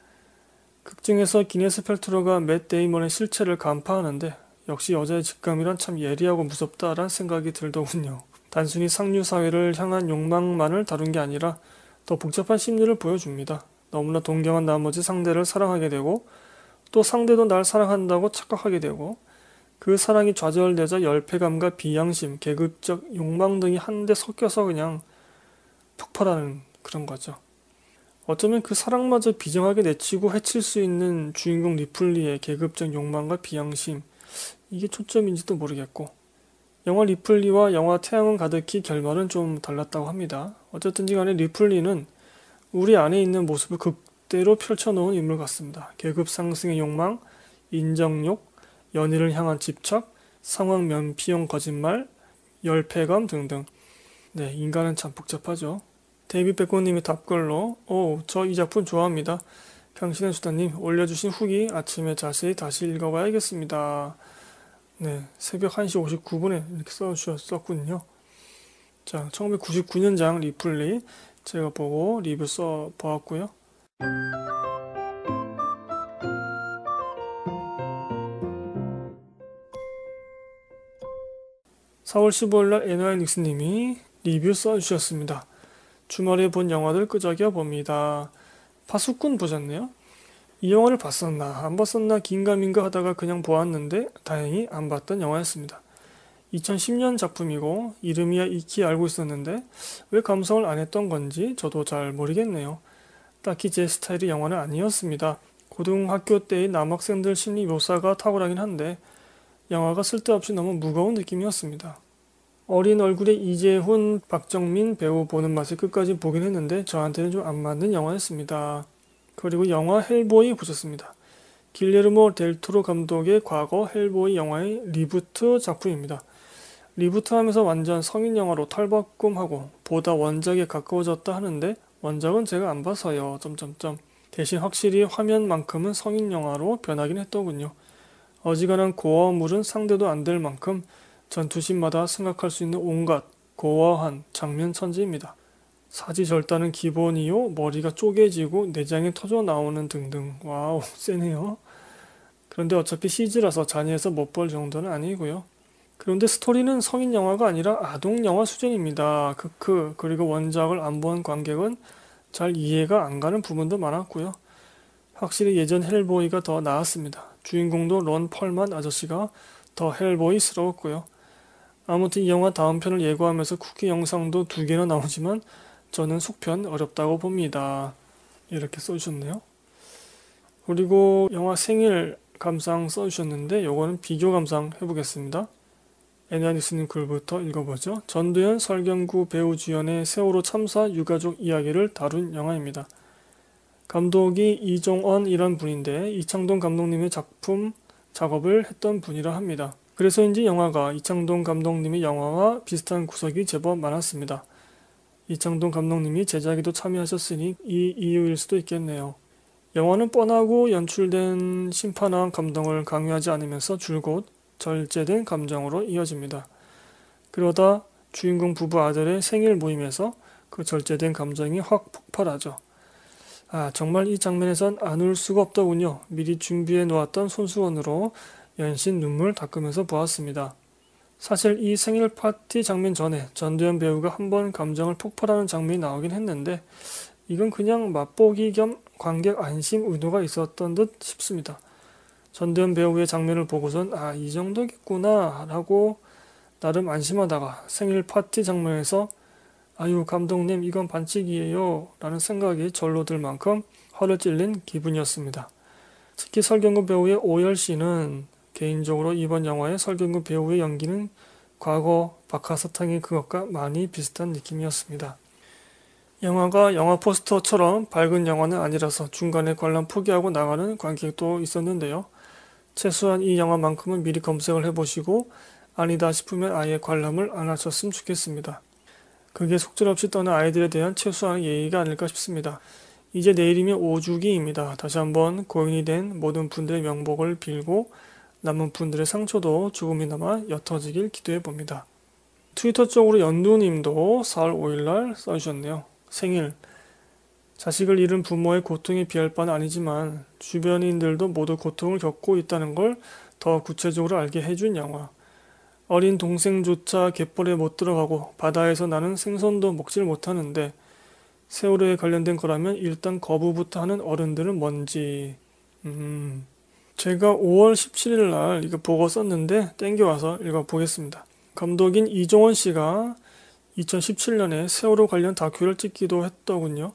극중에서 기네스 펠트로가 맷 데이먼의 실체를 간파하는데 역시 여자의 직감이란 참 예리하고 무섭다란 생각이 들더군요. 단순히 상류 사회를 향한 욕망만을 다룬 게 아니라 더 복잡한 심리를 보여줍니다. 너무나 동경한 나머지 상대를 사랑하게 되고 또 상대도 날 사랑한다고 착각하게 되고 그 사랑이 좌절되자 열패감과 비양심, 계급적 욕망 등이 한데 섞여서 그냥 폭발하는 그런 거죠. 어쩌면 그 사랑마저 비정하게 내치고 해칠 수 있는 주인공 리플리의 계급적 욕망과 비양심, 이게 초점인지도 모르겠고 영화 리플리와 영화 태양은 가득히 결말은 좀 달랐다고 합니다. 어쨌든지 간에 리플리는 우리 안에 있는 모습을 극대로 펼쳐놓은 인물 같습니다. 계급 상승의 욕망, 인정욕, 연인을 향한 집착, 상황 면피용 거짓말, 열패감 등등. 네, 인간은 참 복잡하죠. 데이비 백고님의 답글로 오, 저 이 작품 좋아합니다. 강신의 수다님 올려주신 후기 아침에 자세히 다시 읽어봐야겠습니다. 네, 새벽 한 시 오십구 분에 이렇게 써주셨었군요. 자, 천구백구십구 년작 리플리 제가 보고 리뷰 써보았고요. 사월 십오일날 에너이 닉스님이 리뷰 써주셨습니다. 주말에 본 영화들 끄적여 봅니다. 파수꾼 보셨네요? 이 영화를 봤었나 안 봤었나 긴가민가 하다가 그냥 보았는데 다행히 안 봤던 영화였습니다. 이천십 년 작품이고 이름이야 익히 알고 있었는데 왜 감상을 안 했던 건지 저도 잘 모르겠네요. 딱히 제 스타일의 영화는 아니었습니다. 고등학교 때의 남학생들 심리 묘사가 탁월하긴 한데 영화가 쓸데없이 너무 무거운 느낌이었습니다. 어린 얼굴의 이재훈, 박정민 배우 보는 맛에 끝까지 보긴 했는데 저한테는 좀 안 맞는 영화였습니다. 그리고 영화 헬보이 보셨습니다. 길레르모 델토로 감독의 과거 헬보이 영화의 리부트 작품입니다. 리부트하면서 완전 성인 영화로 탈바꿈하고 보다 원작에 가까워졌다 하는데 원작은 제가 안 봐서요. 점점점. 대신 확실히 화면만큼은 성인 영화로 변하긴 했더군요. 어지간한 고어물은 상대도 안 될 만큼 전투씬마다 생각할 수 있는 온갖 고어한 장면 천지입니다. 사지절단은 기본이요, 머리가 쪼개지고 내장이 터져 나오는 등등. 와우, 세네요. 그런데 어차피 씨지라서 잔인해서 못 볼 정도는 아니고요. 그런데 스토리는 성인 영화가 아니라 아동 영화 수준입니다. 크크. 그리고 원작을 안 본 관객은 잘 이해가 안 가는 부분도 많았고요. 확실히 예전 헬보이가 더 나았습니다. 주인공도 론 펄만 아저씨가 더 헬보이스러웠고요. 아무튼 이 영화 다음 편을 예고하면서 쿠키 영상도 두 개나 나오지만 저는 속편 어렵다고 봅니다. 이렇게 써주셨네요. 그리고 영화 생일 감상 써주셨는데 요거는 비교 감상 해보겠습니다. 애니아니스님 글부터 읽어보죠. 전두현, 설경구 배우 주연의 세월호 참사 유가족 이야기를 다룬 영화입니다. 감독이 이종언이란 분인데 이창동 감독님의 작품 작업을 했던 분이라 합니다. 그래서인지 영화가 이창동 감독님의 영화와 비슷한 구석이 제법 많았습니다. 이창동 감독님이 제작에도 참여하셨으니 이 이유일 수도 있겠네요. 영화는 뻔하고 연출된 심판왕 감동을 강요하지 않으면서 줄곧 절제된 감정으로 이어집니다. 그러다 주인공 부부 아들의 생일 모임에서 그 절제된 감정이 확 폭발하죠. 아, 정말 이 장면에선 안 울 수가 없더군요. 미리 준비해 놓았던 손수건으로 연신 눈물 닦으면서 보았습니다. 사실 이 생일 파티 장면 전에 전두현 배우가 한번 감정을 폭발하는 장면이 나오긴 했는데 이건 그냥 맛보기 겸 관객 안심 의도가 있었던 듯 싶습니다. 전두현 배우의 장면을 보고선 아, 이 정도겠구나 라고 나름 안심하다가 생일 파티 장면에서 아유 감독님 이건 반칙이에요 라는 생각이 절로 들 만큼 화를 찔린 기분이었습니다. 특히 설경구 배우의 오열씨는 개인적으로 이번 영화의 설경구 배우의 연기는 과거 박하사탕의 그것과 많이 비슷한 느낌이었습니다. 영화가 영화 포스터처럼 밝은 영화는 아니라서 중간에 관람 포기하고 나가는 관객도 있었는데요. 최소한 이 영화만큼은 미리 검색을 해보시고 아니다 싶으면 아예 관람을 안 하셨으면 좋겠습니다. 그게 속절없이 떠난 아이들에 대한 최소한의 예의가 아닐까 싶습니다. 이제 내일이면 오주기입니다. 다시 한번 고인이 된 모든 분들의 명복을 빌고 남은 분들의 상처도 조금이나마 옅어지길 기도해봅니다. 트위터 쪽으로 연두님도 사월 오일날 써주셨네요. 생일. 자식을 잃은 부모의 고통에 비할 바는 아니지만 주변인들도 모두 고통을 겪고 있다는 걸 더 구체적으로 알게 해준 영화. 어린 동생조차 갯벌에 못 들어가고 바다에서 나는 생선도 먹질 못하는데 세월호에 관련된 거라면 일단 거부부터 하는 어른들은 뭔지. 음... 제가 오월 십칠일 날 이거 보고 썼는데 땡겨와서 읽어보겠습니다. 감독인 이종원 씨가 이천십칠 년에 세월호 관련 다큐를 찍기도 했더군요.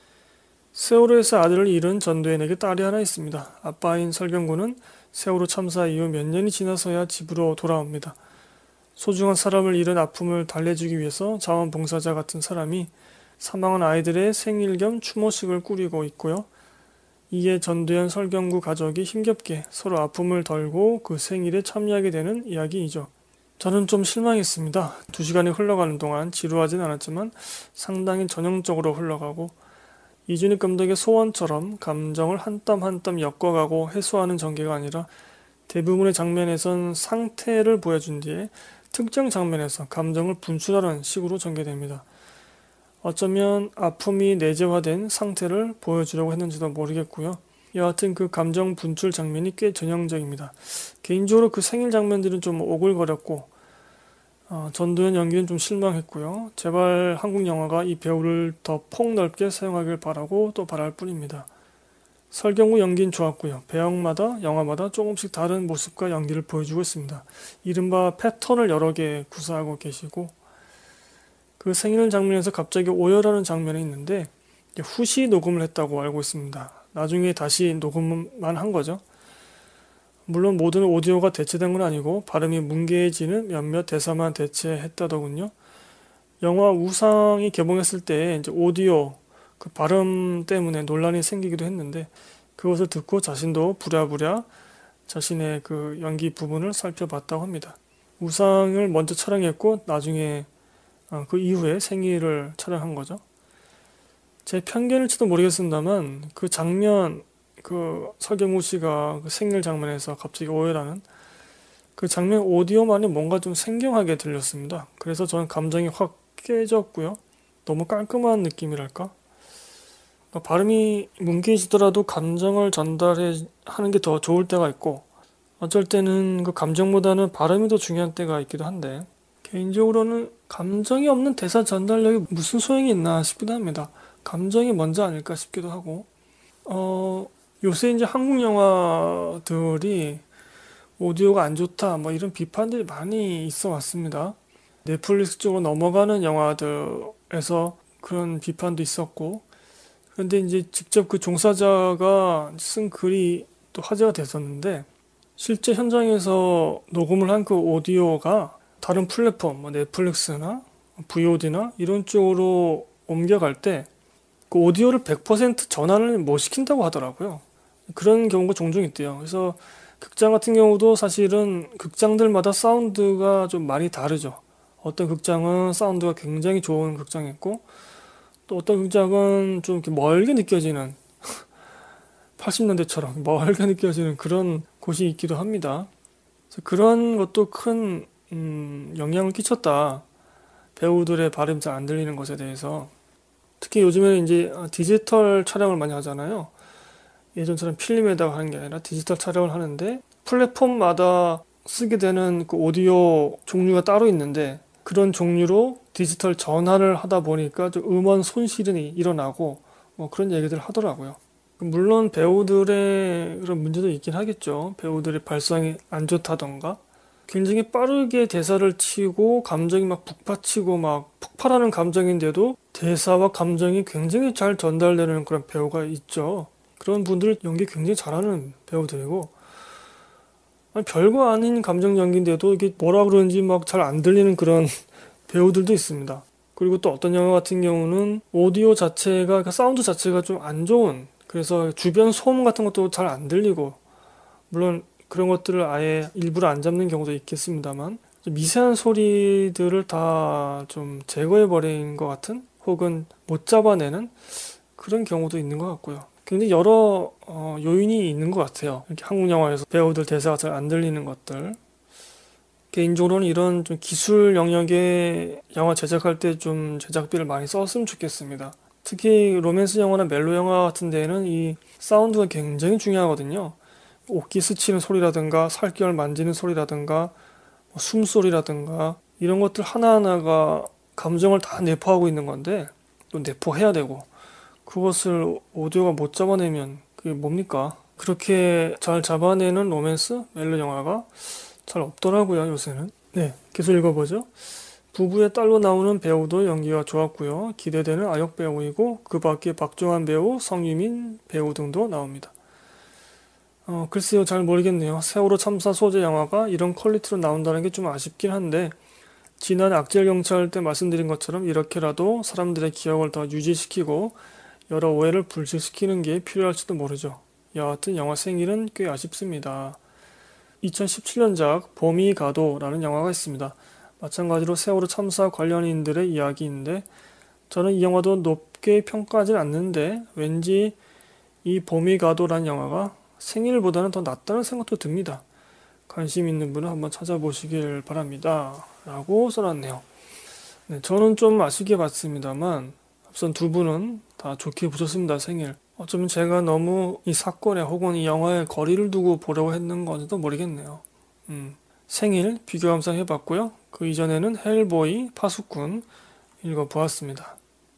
세월호에서 아들을 잃은 전두현에게 딸이 하나 있습니다. 아빠인 설경구는 세월호 참사 이후 몇 년이 지나서야 집으로 돌아옵니다. 소중한 사람을 잃은 아픔을 달래주기 위해서 자원봉사자 같은 사람이 사망한 아이들의 생일 겸 추모식을 꾸리고 있고요. 이에 전두현 설경구 가족이 힘겹게 서로 아픔을 덜고 그 생일에 참여하게 되는 이야기이죠. 저는 좀 실망했습니다. 두 시간이 흘러가는 동안 지루하진 않았지만 상당히 전형적으로 흘러가고 이준익 감독의 소원처럼 감정을 한 땀 한 땀 엮어가고 해소하는 전개가 아니라 대부분의 장면에선 상태를 보여준 뒤에 특정 장면에서 감정을 분출하는 식으로 전개됩니다. 어쩌면 아픔이 내재화된 상태를 보여주려고 했는지도 모르겠고요. 여하튼 그 감정 분출 장면이 꽤 전형적입니다. 개인적으로 그 생일 장면들은 좀 오글거렸고 어, 전두현 연기는 좀 실망했고요. 제발 한국 영화가 이 배우를 더 폭넓게 사용하길 바라고 또 바랄 뿐입니다. 설경구 연기는 좋았고요. 배역마다 영화마다 조금씩 다른 모습과 연기를 보여주고 있습니다. 이른바 패턴을 여러 개 구사하고 계시고 그 생일 장면에서 갑자기 오열하는 장면이 있는데 후시 녹음을 했다고 알고 있습니다. 나중에 다시 녹음만 한 거죠. 물론 모든 오디오가 대체된 건 아니고 발음이 뭉개지는 몇몇 대사만 대체했다더군요. 영화 우상이 개봉했을 때 이제 오디오 그 발음 때문에 논란이 생기기도 했는데 그것을 듣고 자신도 부랴부랴 자신의 그 연기 부분을 살펴봤다고 합니다. 우상을 먼저 촬영했고 나중에 어, 그 이후에 생일을 촬영한 거죠. 제 편견일지도 모르겠습니다만 그 장면, 그 설경구 씨가 그 생일 장면에서 갑자기 오해라는 그 장면 오디오만이 뭔가 좀 생경하게 들렸습니다. 그래서 저는 감정이 확 깨졌고요. 너무 깔끔한 느낌이랄까? 그러니까 발음이 뭉개지더라도 감정을 전달해 하는 게 더 좋을 때가 있고, 어쩔 때는 그 감정보다는 발음이 더 중요한 때가 있기도 한데, 개인적으로는 감정이 없는 대사 전달력이 무슨 소용이 있나 싶기도 합니다. 감정이 먼저 아닐까 싶기도 하고, 어, 요새 이제 한국 영화들이 오디오가 안 좋다, 뭐 이런 비판들이 많이 있어 왔습니다. 넷플릭스 쪽으로 넘어가는 영화들에서 그런 비판도 있었고, 그런데 이제 직접 그 종사자가 쓴 글이 또 화제가 됐었는데, 실제 현장에서 녹음을 한 그 오디오가 다른 플랫폼, 뭐 넷플릭스나 브이오디나 이런 쪽으로 옮겨갈 때, 그 오디오를 백 퍼센트 전환을 못 시킨다고 하더라고요. 그런 경우가 종종 있대요. 그래서 극장 같은 경우도 사실은 극장들마다 사운드가 좀 많이 다르죠. 어떤 극장은 사운드가 굉장히 좋은 극장이 있고, 또 어떤 극장은 좀 이렇게 멀게 느껴지는 팔십 년대처럼 멀게 느껴지는 그런 곳이 있기도 합니다. 그래서 그런 것도 큰 음, 영향을 끼쳤다. 배우들의 발음이 잘 안 들리는 것에 대해서. 특히 요즘에는 이제 디지털 촬영을 많이 하잖아요. 예전처럼 필름에다가 하는 게 아니라 디지털 촬영을 하는데 플랫폼마다 쓰게 되는 그 오디오 종류가 따로 있는데 그런 종류로 디지털 전환을 하다 보니까 좀 음원 손실이 일어나고 뭐 그런 얘기들 하더라고요. 물론 배우들의 그런 문제도 있긴 하겠죠. 배우들의 발성이 안 좋다던가 굉장히 빠르게 대사를 치고 감정이 막 북받치고 막 폭발하는 감정인데도 대사와 감정이 굉장히 잘 전달되는 그런 배우가 있죠. 그런 분들 연기 굉장히 잘하는 배우들이고 아니, 별거 아닌 감정 연기인데도 이게 뭐라 그러는지 막 잘 안 들리는 그런 배우들도 있습니다. 그리고 또 어떤 영화 같은 경우는 오디오 자체가 그러니까 사운드 자체가 좀 안 좋은 그래서 주변 소음 같은 것도 잘 안 들리고 물론 그런 것들을 아예 일부러 안 잡는 경우도 있겠습니다만 좀 미세한 소리들을 다 좀 제거해 버린 것 같은 혹은 못 잡아내는 그런 경우도 있는 것 같고요. 굉장히 여러 어, 요인이 있는 것 같아요. 이렇게 한국 영화에서 배우들 대사가 잘 안 들리는 것들. 개인적으로는 이런 좀 기술 영역의 영화 제작할 때 좀 제작비를 많이 썼으면 좋겠습니다. 특히 로맨스 영화나 멜로 영화 같은 데에는 이 사운드가 굉장히 중요하거든요. 옷기 스치는 소리라든가 살결 만지는 소리라든가 뭐 숨소리라든가 이런 것들 하나하나가 감정을 다 내포하고 있는 건데 또 내포해야 되고 그것을 오디오가 못 잡아내면 그게 뭡니까? 그렇게 잘 잡아내는 로맨스 멜로 영화가 잘 없더라고요 요새는. 네, 계속 읽어보죠. 부부의 딸로 나오는 배우도 연기가 좋았고요. 기대되는 아역 배우이고 그 밖에 박종환 배우, 성유민 배우 등도 나옵니다. 어, 글쎄요 잘 모르겠네요. 세월호 참사 소재 영화가 이런 퀄리티로 나온다는 게 좀 아쉽긴 한데 지난 악질경찰 때 말씀드린 것처럼 이렇게라도 사람들의 기억을 더 유지시키고 여러 오해를 불식시키는 게 필요할지도 모르죠. 여하튼 영화 생일은 꽤 아쉽습니다. 이천십칠 년작 봄이 가도라는 영화가 있습니다. 마찬가지로 세월호 참사 관련인들의 이야기인데 저는 이 영화도 높게 평가하진 않는데 왠지 이 봄이 가도라는 영화가 생일보다는 더 낫다는 생각도 듭니다. 관심 있는 분은 한번 찾아보시길 바랍니다. 라고 써놨네요. 네, 저는 좀 아쉽게 봤습니다만 앞선 두 분은 다 좋게 보셨습니다. 생일. 어쩌면 제가 너무 이 사건에 혹은 이 영화에 거리를 두고 보려고 했는 건지도 모르겠네요. 음, 생일 비교 감상 해봤고요. 그 이전에는 헬보이 파수꾼 읽어보았습니다.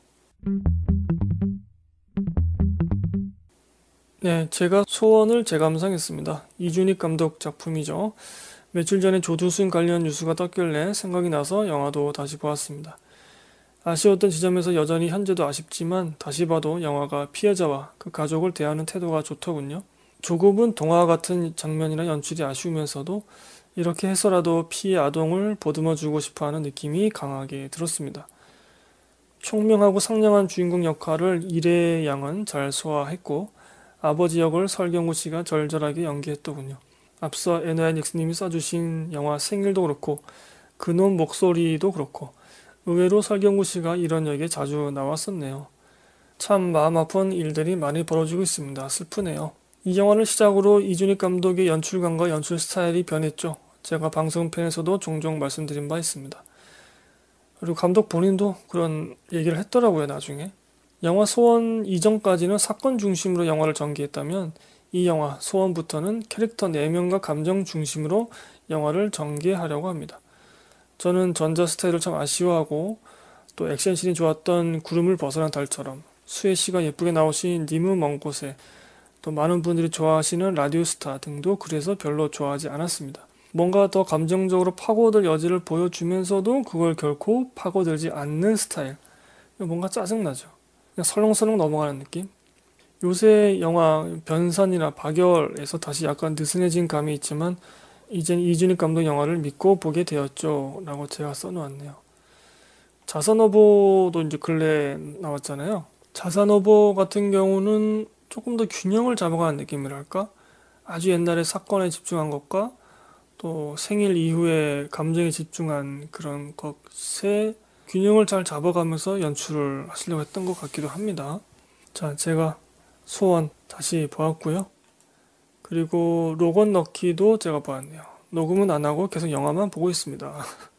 네, 제가 소원을 재감상했습니다. 이준익 감독 작품이죠. 며칠 전에 조두순 관련 뉴스가 떴길래 생각이 나서 영화도 다시 보았습니다. 아쉬웠던 지점에서 여전히 현재도 아쉽지만 다시 봐도 영화가 피해자와 그 가족을 대하는 태도가 좋더군요. 조급은 동화 같은 장면이나 연출이 아쉬우면서도 이렇게 해서라도 피해 아동을 보듬어주고 싶어하는 느낌이 강하게 들었습니다. 총명하고 상냥한 주인공 역할을 이래 양은 잘 소화했고 아버지 역을 설경구 씨가 절절하게 연기했더군요. 앞서 에너야닉스님이 써주신 영화 생일도 그렇고 그놈 목소리도 그렇고 의외로 설경구 씨가 이런 역에 자주 나왔었네요. 참 마음 아픈 일들이 많이 벌어지고 있습니다. 슬프네요. 이 영화를 시작으로 이준익 감독의 연출감과 연출 스타일이 변했죠. 제가 방송편에서도 종종 말씀드린 바 있습니다. 그리고 감독 본인도 그런 얘기를 했더라고요, 나중에. 영화 소원 이전까지는 사건 중심으로 영화를 전개했다면 이 영화 소원부터는 캐릭터 내면과 감정 중심으로 영화를 전개하려고 합니다. 저는 전자 스타일을 참 아쉬워하고 또 액션씬이 좋았던 구름을 벗어난 달처럼 수혜 씨가 예쁘게 나오신 님은 먼 곳에 또 많은 분들이 좋아하시는 라디오스타 등도 그래서 별로 좋아하지 않았습니다. 뭔가 더 감정적으로 파고들 여지를 보여주면서도 그걸 결코 파고들지 않는 스타일. 뭔가 짜증나죠. 그냥 설렁설렁 넘어가는 느낌? 요새 영화 변산이나 박열에서 다시 약간 느슨해진 감이 있지만 이젠 이준익 감독 영화를 믿고 보게 되었죠 라고 제가 써놓았네요. 자선어보도 이제 근래 나왔잖아요. 자선어보 같은 경우는 조금 더 균형을 잡아가는 느낌이랄까? 아주 옛날에 사건에 집중한 것과 또 생일 이후에 감정에 집중한 그런 것에 균형을 잘 잡아가면서 연출을 하시려고 했던 것 같기도 합니다. 자, 제가 소원 다시 보았고요. 그리고 로건 럭키도 제가 보았네요. 녹음은 안 하고 계속 영화만 보고 있습니다.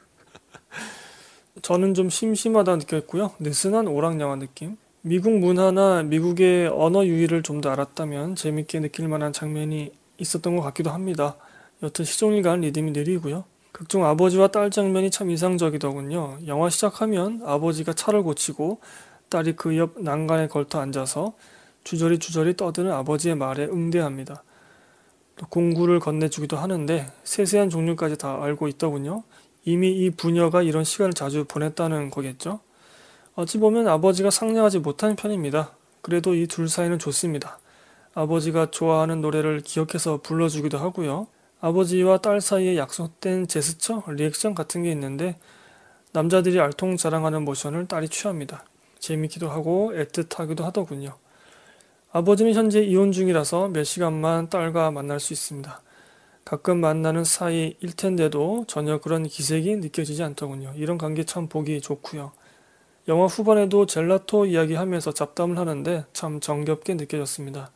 저는 좀 심심하다 느꼈고요. 느슨한 오락영화 느낌. 미국 문화나 미국의 언어 유희를 좀 더 알았다면 재밌게 느낄 만한 장면이 있었던 것 같기도 합니다. 여튼 시종일 가는 리듬이 느리고요. 극중 아버지와 딸 장면이 참 인상적이더군요. 영화 시작하면 아버지가 차를 고치고 딸이 그 옆 난간에 걸터 앉아서 주저리 주저리 떠드는 아버지의 말에 응대합니다. 또 공구를 건네주기도 하는데 세세한 종류까지 다 알고 있더군요. 이미 이 부녀가 이런 시간을 자주 보냈다는 거겠죠. 어찌 보면 아버지가 상냥하지 못한 편입니다. 그래도 이 둘 사이는 좋습니다. 아버지가 좋아하는 노래를 기억해서 불러주기도 하고요. 아버지와 딸 사이에 약속된 제스처, 리액션 같은 게 있는데 남자들이 알통자랑하는 모션을 딸이 취합니다. 재밌기도 하고 애틋하기도 하더군요. 아버지는 현재 이혼 중이라서 몇 시간만 딸과 만날 수 있습니다. 가끔 만나는 사이일 텐데도 전혀 그런 기색이 느껴지지 않더군요. 이런 관계 참 보기 좋고요. 영화 후반에도 젤라토 이야기하면서 잡담을 하는데 참 정겹게 느껴졌습니다.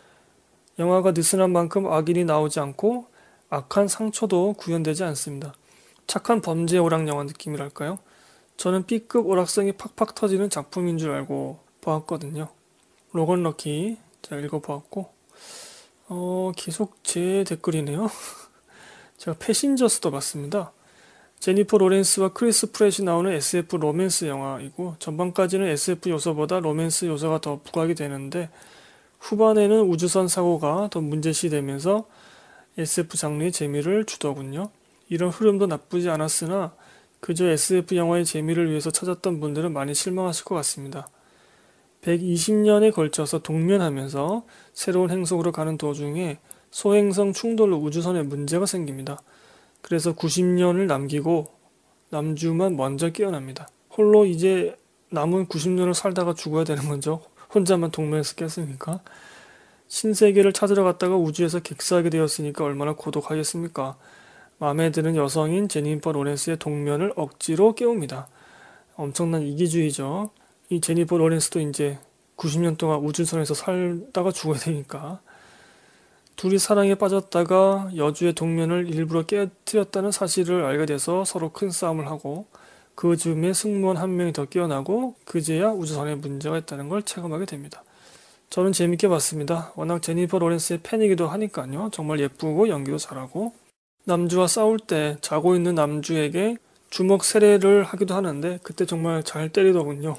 영화가 느슨한 만큼 악인이 나오지 않고 악한 상처도 구현되지 않습니다. 착한 범죄 오락 영화 느낌이랄까요? 저는 B급 오락성이 팍팍 터지는 작품인 줄 알고 보았거든요. 로건 럭키 제가 읽어보았고 어, 계속 제 댓글이네요. 제가 패신저스도 봤습니다. 제니퍼 로렌스와 크리스 프렛이 나오는 에스에프 로맨스 영화이고 전반까지는 에스에프 요소보다 로맨스 요소가 더 부각이 되는데 후반에는 우주선 사고가 더 문제시되면서 에스에프 장르의 재미를 주더군요. 이런 흐름도 나쁘지 않았으나 그저 에스에프 영화의 재미를 위해서 찾았던 분들은 많이 실망하실 것 같습니다. 백이십 년에 걸쳐서 동면하면서 새로운 행성으로 가는 도중에 소행성 충돌로 우주선에 문제가 생깁니다. 그래서 구십 년을 남기고 남주만 먼저 깨어납니다. 홀로 이제 남은 구십 년을 살다가 죽어야 되는 거죠. 혼자만 동면에서 깼으니까. 신세계를 찾으러 갔다가 우주에서 객사하게 되었으니까 얼마나 고독하겠습니까? 마음에 드는 여성인 제니퍼 로렌스의 동면을 억지로 깨웁니다. 엄청난 이기주의죠. 이 제니퍼 로렌스도 이제 구십 년 동안 우주선에서 살다가 죽어야 되니까. 둘이 사랑에 빠졌다가 여주의 동면을 일부러 깨뜨렸다는 사실을 알게 돼서 서로 큰 싸움을 하고 그 즈음에 승무원 한 명이 더 깨어나고 그제야 우주선에 문제가 있다는 걸 체감하게 됩니다. 저는 재밌게 봤습니다. 워낙 제니퍼 로렌스의 팬이기도 하니까요. 정말 예쁘고 연기도 잘하고 남주와 싸울 때 자고 있는 남주에게 주먹 세례를 하기도 하는데 그때 정말 잘 때리더군요.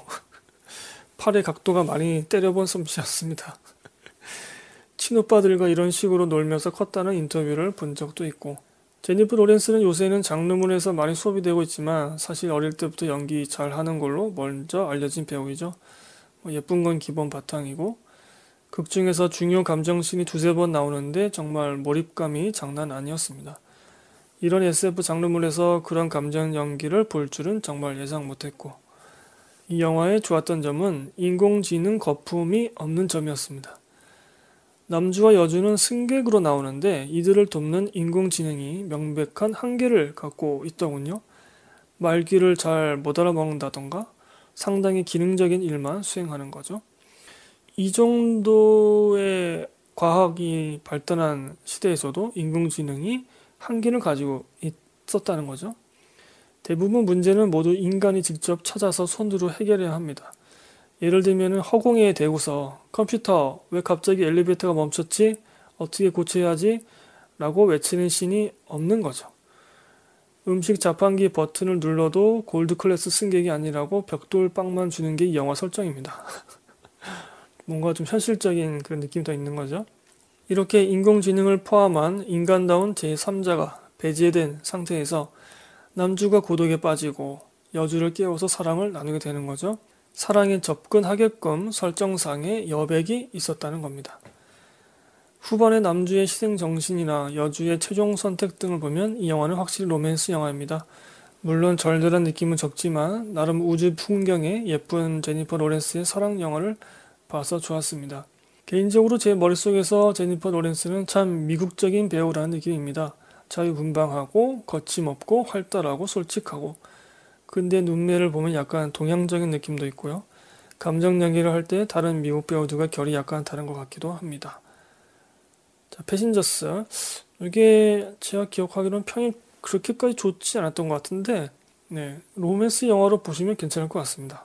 팔의 각도가 많이 때려본 솜씨였습니다. 친오빠들과 이런 식으로 놀면서 컸다는 인터뷰를 본 적도 있고 제니퍼 로렌스는 요새는 장르물에서 많이 수업이 되고 있지만 사실 어릴 때부터 연기 잘하는 걸로 먼저 알려진 배우이죠. 뭐 예쁜 건 기본 바탕이고 극 중에서 중요 감정씬이 두세 번 나오는데 정말 몰입감이 장난 아니었습니다. 이런 에스에프 장르물에서 그런 감정 연기를 볼 줄은 정말 예상 못했고 이 영화의 좋았던 점은 인공지능 거품이 없는 점이었습니다. 남주와 여주는 승객으로 나오는데 이들을 돕는 인공지능이 명백한 한계를 갖고 있더군요. 말귀를 잘 못 알아먹는다던가 상당히 기능적인 일만 수행하는 거죠. 이 정도의 과학이 발달한 시대에서도 인공지능이 한계를 가지고 있었다는 거죠. 대부분 문제는 모두 인간이 직접 찾아서 손으로 해결해야 합니다. 예를 들면 허공에 대고서 컴퓨터 왜 갑자기 엘리베이터가 멈췄지? 어떻게 고쳐야지? 라고 외치는 신이 없는 거죠. 음식 자판기 버튼을 눌러도 골드 클래스 승객이 아니라고 벽돌빵만 주는 게 이 영화 설정입니다. 뭔가 좀 현실적인 그런 느낌이 더 있는 거죠. 이렇게 인공지능을 포함한 인간다운 제삼자가 배제된 상태에서 남주가 고독에 빠지고 여주를 깨워서 사랑을 나누게 되는 거죠. 사랑에 접근하게끔 설정상의 여백이 있었다는 겁니다. 후반에 남주의 희생정신이나 여주의 최종 선택 등을 보면 이 영화는 확실히 로맨스 영화입니다. 물론 절절한 느낌은 적지만 나름 우주 풍경에 예쁜 제니퍼 로렌스의 사랑 영화를 봐서 좋았습니다. 개인적으로 제 머릿속에서 제니퍼 로렌스는 참 미국적인 배우라는 느낌입니다. 자유분방하고 거침없고 활달하고 솔직하고, 근데 눈매를 보면 약간 동양적인 느낌도 있고요. 감정 연기를 할 때 다른 미국 배우들과 결이 약간 다른 것 같기도 합니다. 자, 패신저스. 이게 제가 기억하기로는 평이 그렇게까지 좋지 않았던 것 같은데, 네, 로맨스 영화로 보시면 괜찮을 것 같습니다.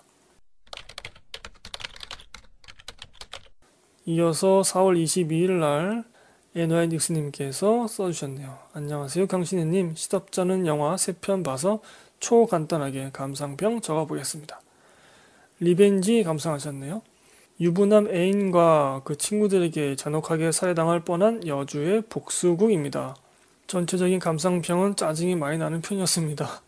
이어서 사월 이십이일 날 에너이 닉스님께서 써주셨네요. 안녕하세요 강신혜님, 시덥잖은 영화 세 편 봐서 초간단하게 감상평 적어보겠습니다. 리벤지 감상하셨네요. 유부남 애인과 그 친구들에게 잔혹하게 살해당할 뻔한 여주의 복수극입니다. 전체적인 감상평은 짜증이 많이 나는 편이었습니다.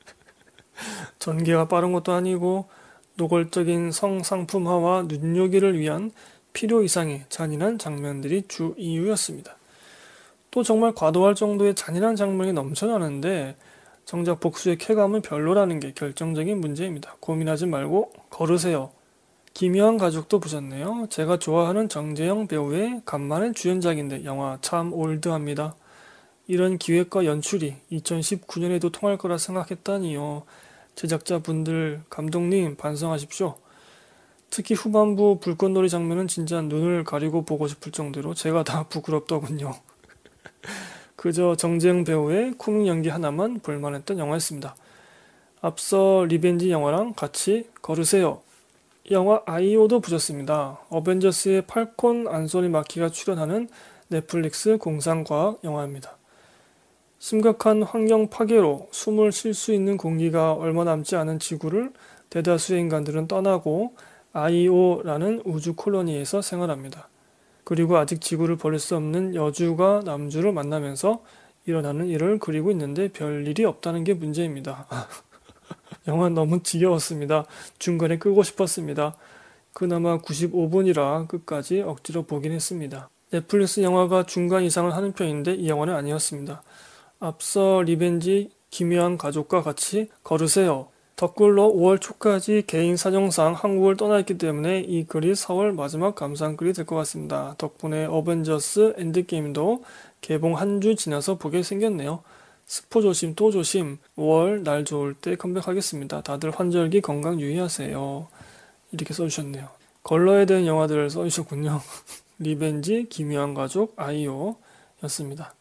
전개가 빠른 것도 아니고 노골적인 성상품화와 눈요기를 위한 필요 이상의 잔인한 장면들이 주 이유였습니다. 또 정말 과도할 정도의 잔인한 장면이 넘쳐나는데 정작 복수의 쾌감은 별로라는 게 결정적인 문제입니다. 고민하지 말고 걸으세요. 기묘한 가족도 보셨네요. 제가 좋아하는 정재영 배우의 간만의 주연작인데 영화 참 올드합니다. 이런 기획과 연출이 이천십구 년에도 통할 거라 생각했다니요. 제작자분들, 감독님 반성하십시오. 특히 후반부 불꽃놀이 장면은 진짜 눈을 가리고 보고 싶을 정도로 제가 다 부끄럽더군요. 그저 정재영 배우의 코믹 연기 하나만 볼만했던 영화였습니다. 앞서 리벤지 영화랑 같이 걸으세요. 영화 아이오도 보셨습니다. 어벤져스의 팔콘 안소니 마키가 출연하는 넷플릭스 공상과학 영화입니다. 심각한 환경 파괴로 숨을 쉴 수 있는 공기가 얼마 남지 않은 지구를 대다수의 인간들은 떠나고 아이오라는 우주 콜로니에서 생활합니다. 그리고 아직 지구를 버릴 수 없는 여주가 남주를 만나면서 일어나는 일을 그리고 있는데 별일이 없다는 게 문제입니다. 영화 너무 지겨웠습니다. 중간에 끄고 싶었습니다. 그나마 구십오 분이라 끝까지 억지로 보긴 했습니다. 넷플릭스 영화가 중간 이상을 하는 편인데 이 영화는 아니었습니다. 앞서 리벤지 기묘한 가족과 같이 걸으세요. 덧글로 오월 초까지 개인 사정상 한국을 떠나 있기 때문에 이 글이 사월 마지막 감상글이 될 것 같습니다. 덕분에 어벤져스 엔드게임도 개봉 한 주 지나서 보게 생겼네요. 스포 조심 또 조심. 오월 날 좋을 때 컴백하겠습니다. 다들 환절기 건강 유의하세요. 이렇게 써주셨네요. 걸러야 되는 영화들을 써주셨군요. 리벤지, 기묘한 가족, 아이오 였습니다.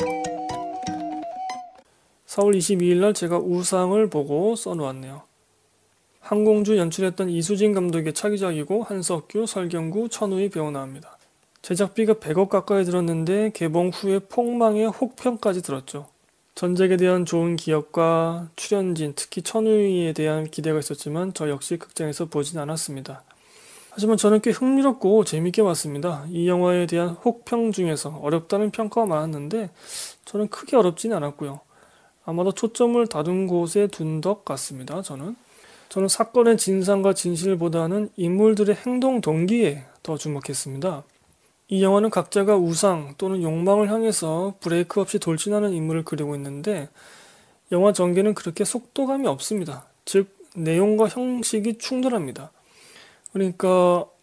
사월 이십이일 날 제가 우상을 보고 써놓았네요. 항공주 연출했던 이수진 감독의 차기작이고 한석규, 설경구, 천우희 배우 나옵니다. 제작비가 백억 가까이 들었는데 개봉 후에 폭망의 혹평까지 들었죠. 전작에 대한 좋은 기억과 출연진, 특히 천우희에 대한 기대가 있었지만 저 역시 극장에서 보진 않았습니다. 하지만 저는 꽤 흥미롭고 재밌게 봤습니다. 이 영화에 대한 혹평 중에서 어렵다는 평가가 많았는데 저는 크게 어렵지는 않았고요. 아마도 초점을 다른 곳에 둔 것 같습니다. 저는 저는 사건의 진상과 진실보다는 인물들의 행동 동기에 더 주목했습니다. 이 영화는 각자가 우상 또는 욕망을 향해서 브레이크 없이 돌진하는 인물을 그리고 있는데 영화 전개는 그렇게 속도감이 없습니다. 즉 내용과 형식이 충돌합니다. 그러니까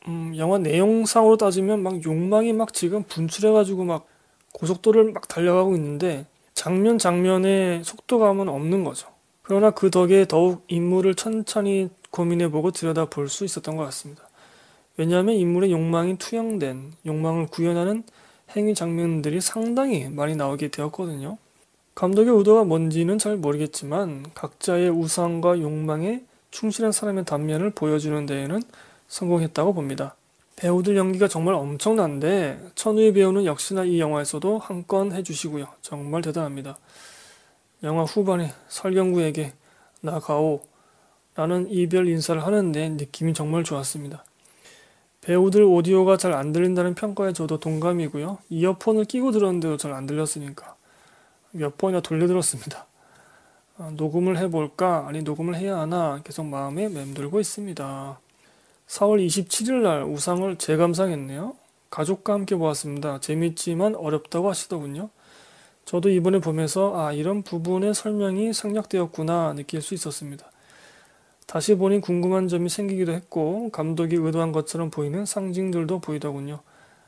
음, 영화 내용상으로 따지면 막 욕망이 막 지금 분출해가지고 막 고속도로를 막 달려가고 있는데 장면 장면에 속도감은 없는 거죠. 그러나 그 덕에 더욱 인물을 천천히 고민해보고 들여다볼 수 있었던 것 같습니다. 왜냐하면 인물의 욕망이 투영된, 욕망을 구현하는 행위 장면들이 상당히 많이 나오게 되었거든요. 감독의 의도가 뭔지는 잘 모르겠지만 각자의 우상과 욕망에 충실한 사람의 단면을 보여주는 데에는 성공했다고 봅니다. 배우들 연기가 정말 엄청난데 천우희 배우는 역시나 이 영화에서도 한 건 해주시고요. 정말 대단합니다. 영화 후반에 설경구에게 나가오 라는 이별 인사를 하는데 느낌이 정말 좋았습니다. 배우들 오디오가 잘 안 들린다는 평가에 저도 동감이고요. 이어폰을 끼고 들었는데도 잘 안 들렸으니까 몇 번이나 돌려 들었습니다. 아, 녹음을 해볼까? 아니 녹음을 해야 하나? 계속 마음에 맴돌고 있습니다. 사월 이십칠일 날 우상을 재감상했네요. 가족과 함께 보았습니다. 재밌지만 어렵다고 하시더군요. 저도 이번에 보면서 아 이런 부분의 설명이 생략되었구나 느낄 수 있었습니다. 다시 보니 궁금한 점이 생기기도 했고 감독이 의도한 것처럼 보이는 상징들도 보이더군요.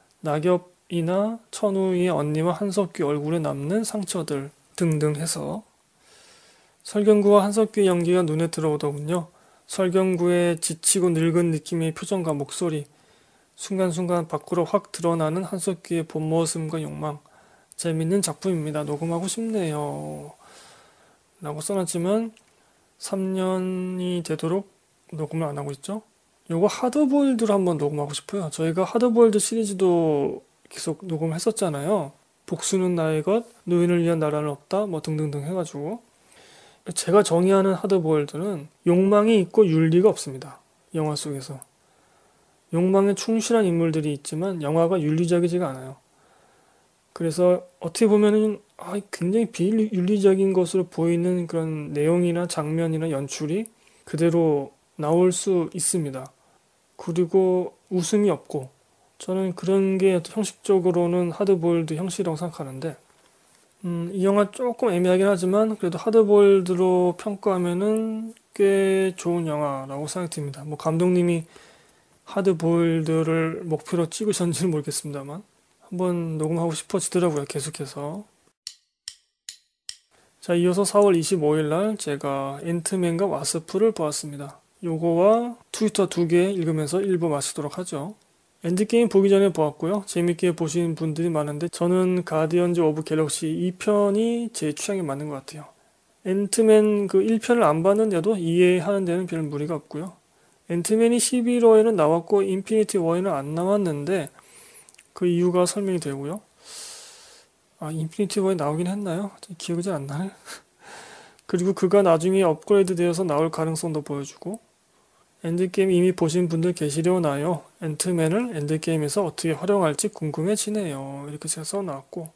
낙엽이나 천우희의 언니와 한석규 얼굴에 남는 상처들 등등 해서 설경구와 한석규의 연기가 눈에 들어오더군요. 설경구의 지치고 늙은 느낌의 표정과 목소리, 순간순간 밖으로 확 드러나는 한석규의 본 모습과 욕망. 재밌는 작품입니다. 녹음하고 싶네요. 라고 써놨지만 삼 년이 되도록 녹음을 안 하고 있죠. 요거 하드보일드로 한번 녹음하고 싶어요. 저희가 하드보일드 시리즈도 계속 녹음했었잖아요. 복수는 나의 것, 노인을 위한 나라는 없다, 뭐 등등등 해가지고 제가 정의하는 하드보일드는 욕망이 있고 윤리가 없습니다. 영화 속에서 욕망에 충실한 인물들이 있지만 영화가 윤리적이지가 않아요. 그래서 어떻게 보면은 아, 굉장히 비윤리적인 것으로 보이는 그런 내용이나 장면이나 연출이 그대로 나올 수 있습니다. 그리고 웃음이 없고 저는 그런 게 형식적으로는 하드보일드 형식이라고 생각하는데 음, 이 영화 조금 애매하긴 하지만 그래도 하드보일드로 평가하면은 꽤 좋은 영화라고 생각이 듭니다. 뭐 감독님이 하드보일드를 목표로 찍으셨는지는 모르겠습니다만 한번 녹음하고 싶어지더라고요. 계속해서. 자, 이어서 사월 이십오일 날 제가 앤트맨과 와스프를 보았습니다. 요거와 트위터 두 개 읽으면서 일 부 마치도록 하죠. 엔드게임 보기 전에 보았고요. 재밌게 보신 분들이 많은데 저는 가디언즈 오브 갤럭시 이 편이 제 취향에 맞는 것 같아요. 앤트맨 그 일 편을 안 봤는데도 이해하는 데는 별 무리가 없고요. 앤트맨이 십일호에는 나왔고 인피니티 워에는 안 나왔는데 그 이유가 설명이 되고요. 아, 인피니티 워에 나오긴 했나요? 기억이 잘 안 나네. 그리고 그가 나중에 업그레이드 되어서 나올 가능성도 보여주고 엔드게임 이미 보신 분들 계시려나요? 앤트맨을 엔드게임에서 어떻게 활용할지 궁금해지네요. 이렇게 써놨고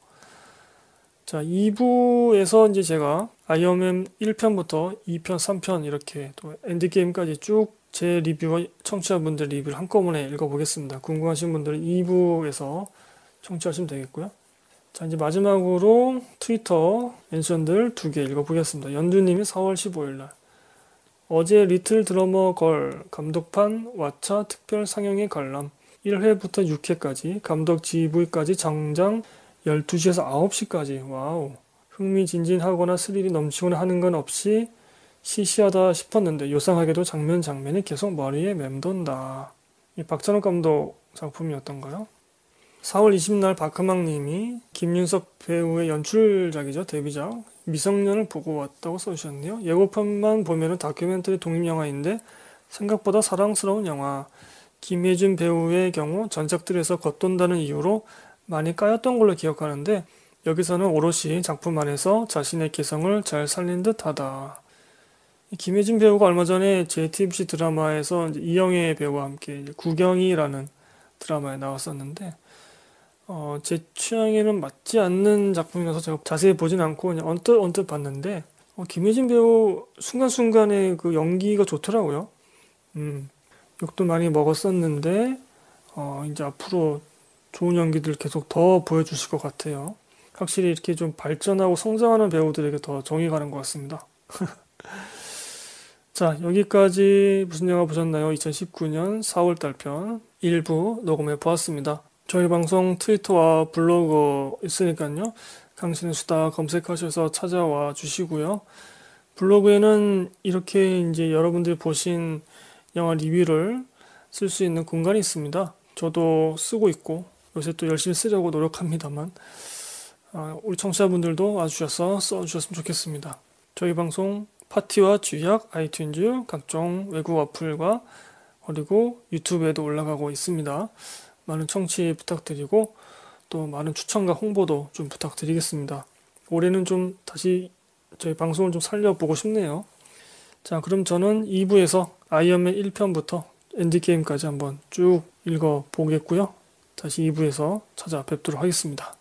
자, 이 부에서 이제 제가 아이언맨 일 편부터 이 편, 삼 편 이렇게 또 엔드게임까지 쭉 제 리뷰와 청취자분들 리뷰를 한꺼번에 읽어보겠습니다. 궁금하신 분들은 이 부에서 청취하시면 되겠고요. 자, 이제 마지막으로 트위터 멘션들 두 개 읽어보겠습니다. 연두님이 사월 십오일 날 어제 리틀 드러머 걸 감독판 왓챠 특별 상영회 관람 일 회부터 육 회까지 감독 지브이까지 장장 열두 시에서 아홉 시까지 와우 흥미진진하거나 스릴이 넘치거나 하는 건 없이 시시하다 싶었는데 요상하게도 장면 장면이 계속 머리에 맴돈다. 이 박찬욱 감독 작품이었던가요? 사월 이십일 날 박흠학님이 김윤석 배우의 연출작이죠. 데뷔작 미성년을 보고 왔다고 써주셨네요. 예고편만 보면은 다큐멘터리 독립영화인데 생각보다 사랑스러운 영화. 김혜준 배우의 경우 전작들에서 겉돈다는 이유로 많이 까였던 걸로 기억하는데 여기서는 오롯이 작품 안에서 자신의 개성을 잘 살린 듯하다. 김혜진 배우가 얼마 전에 제이티비씨 드라마에서 이제 이영애 배우와 함께 구경이라는 드라마에 나왔었는데 어, 제 취향에는 맞지 않는 작품이라서 제가 자세히 보진 않고 그냥 언뜻 언뜻 봤는데 어, 김혜진 배우 순간순간에 그 연기가 좋더라고요. 음, 욕도 많이 먹었었는데 어, 이제 앞으로 좋은 연기들 계속 더 보여주실 것 같아요. 확실히 이렇게 좀 발전하고 성장하는 배우들에게 더 정이 가는 것 같습니다. 자, 여기까지 무슨 영화 보셨나요? 이천십구 년 사월 달 편 일부 녹음해 보았습니다. 저희 방송 트위터와 블로그 있으니까요. 강신의 수다 검색하셔서 찾아와 주시고요. 블로그에는 이렇게 이제 여러분들이 보신 영화 리뷰를 쓸 수 있는 공간이 있습니다. 저도 쓰고 있고 요새 또 열심히 쓰려고 노력합니다만 아, 우리 청취자분들도 와주셔서 써주셨으면 좋겠습니다. 저희 방송 파티와 쥐약, 아이튠즈, 각종 외국 어플과 그리고 유튜브에도 올라가고 있습니다. 많은 청취 부탁드리고 또 많은 추천과 홍보도 좀 부탁드리겠습니다. 올해는 좀 다시 저희 방송을 좀 살려보고 싶네요. 자, 그럼 저는 이 부에서 아이언맨 일 편부터 엔드게임까지 한번 쭉 읽어보겠고요. 다시 이 부에서 찾아뵙도록 하겠습니다.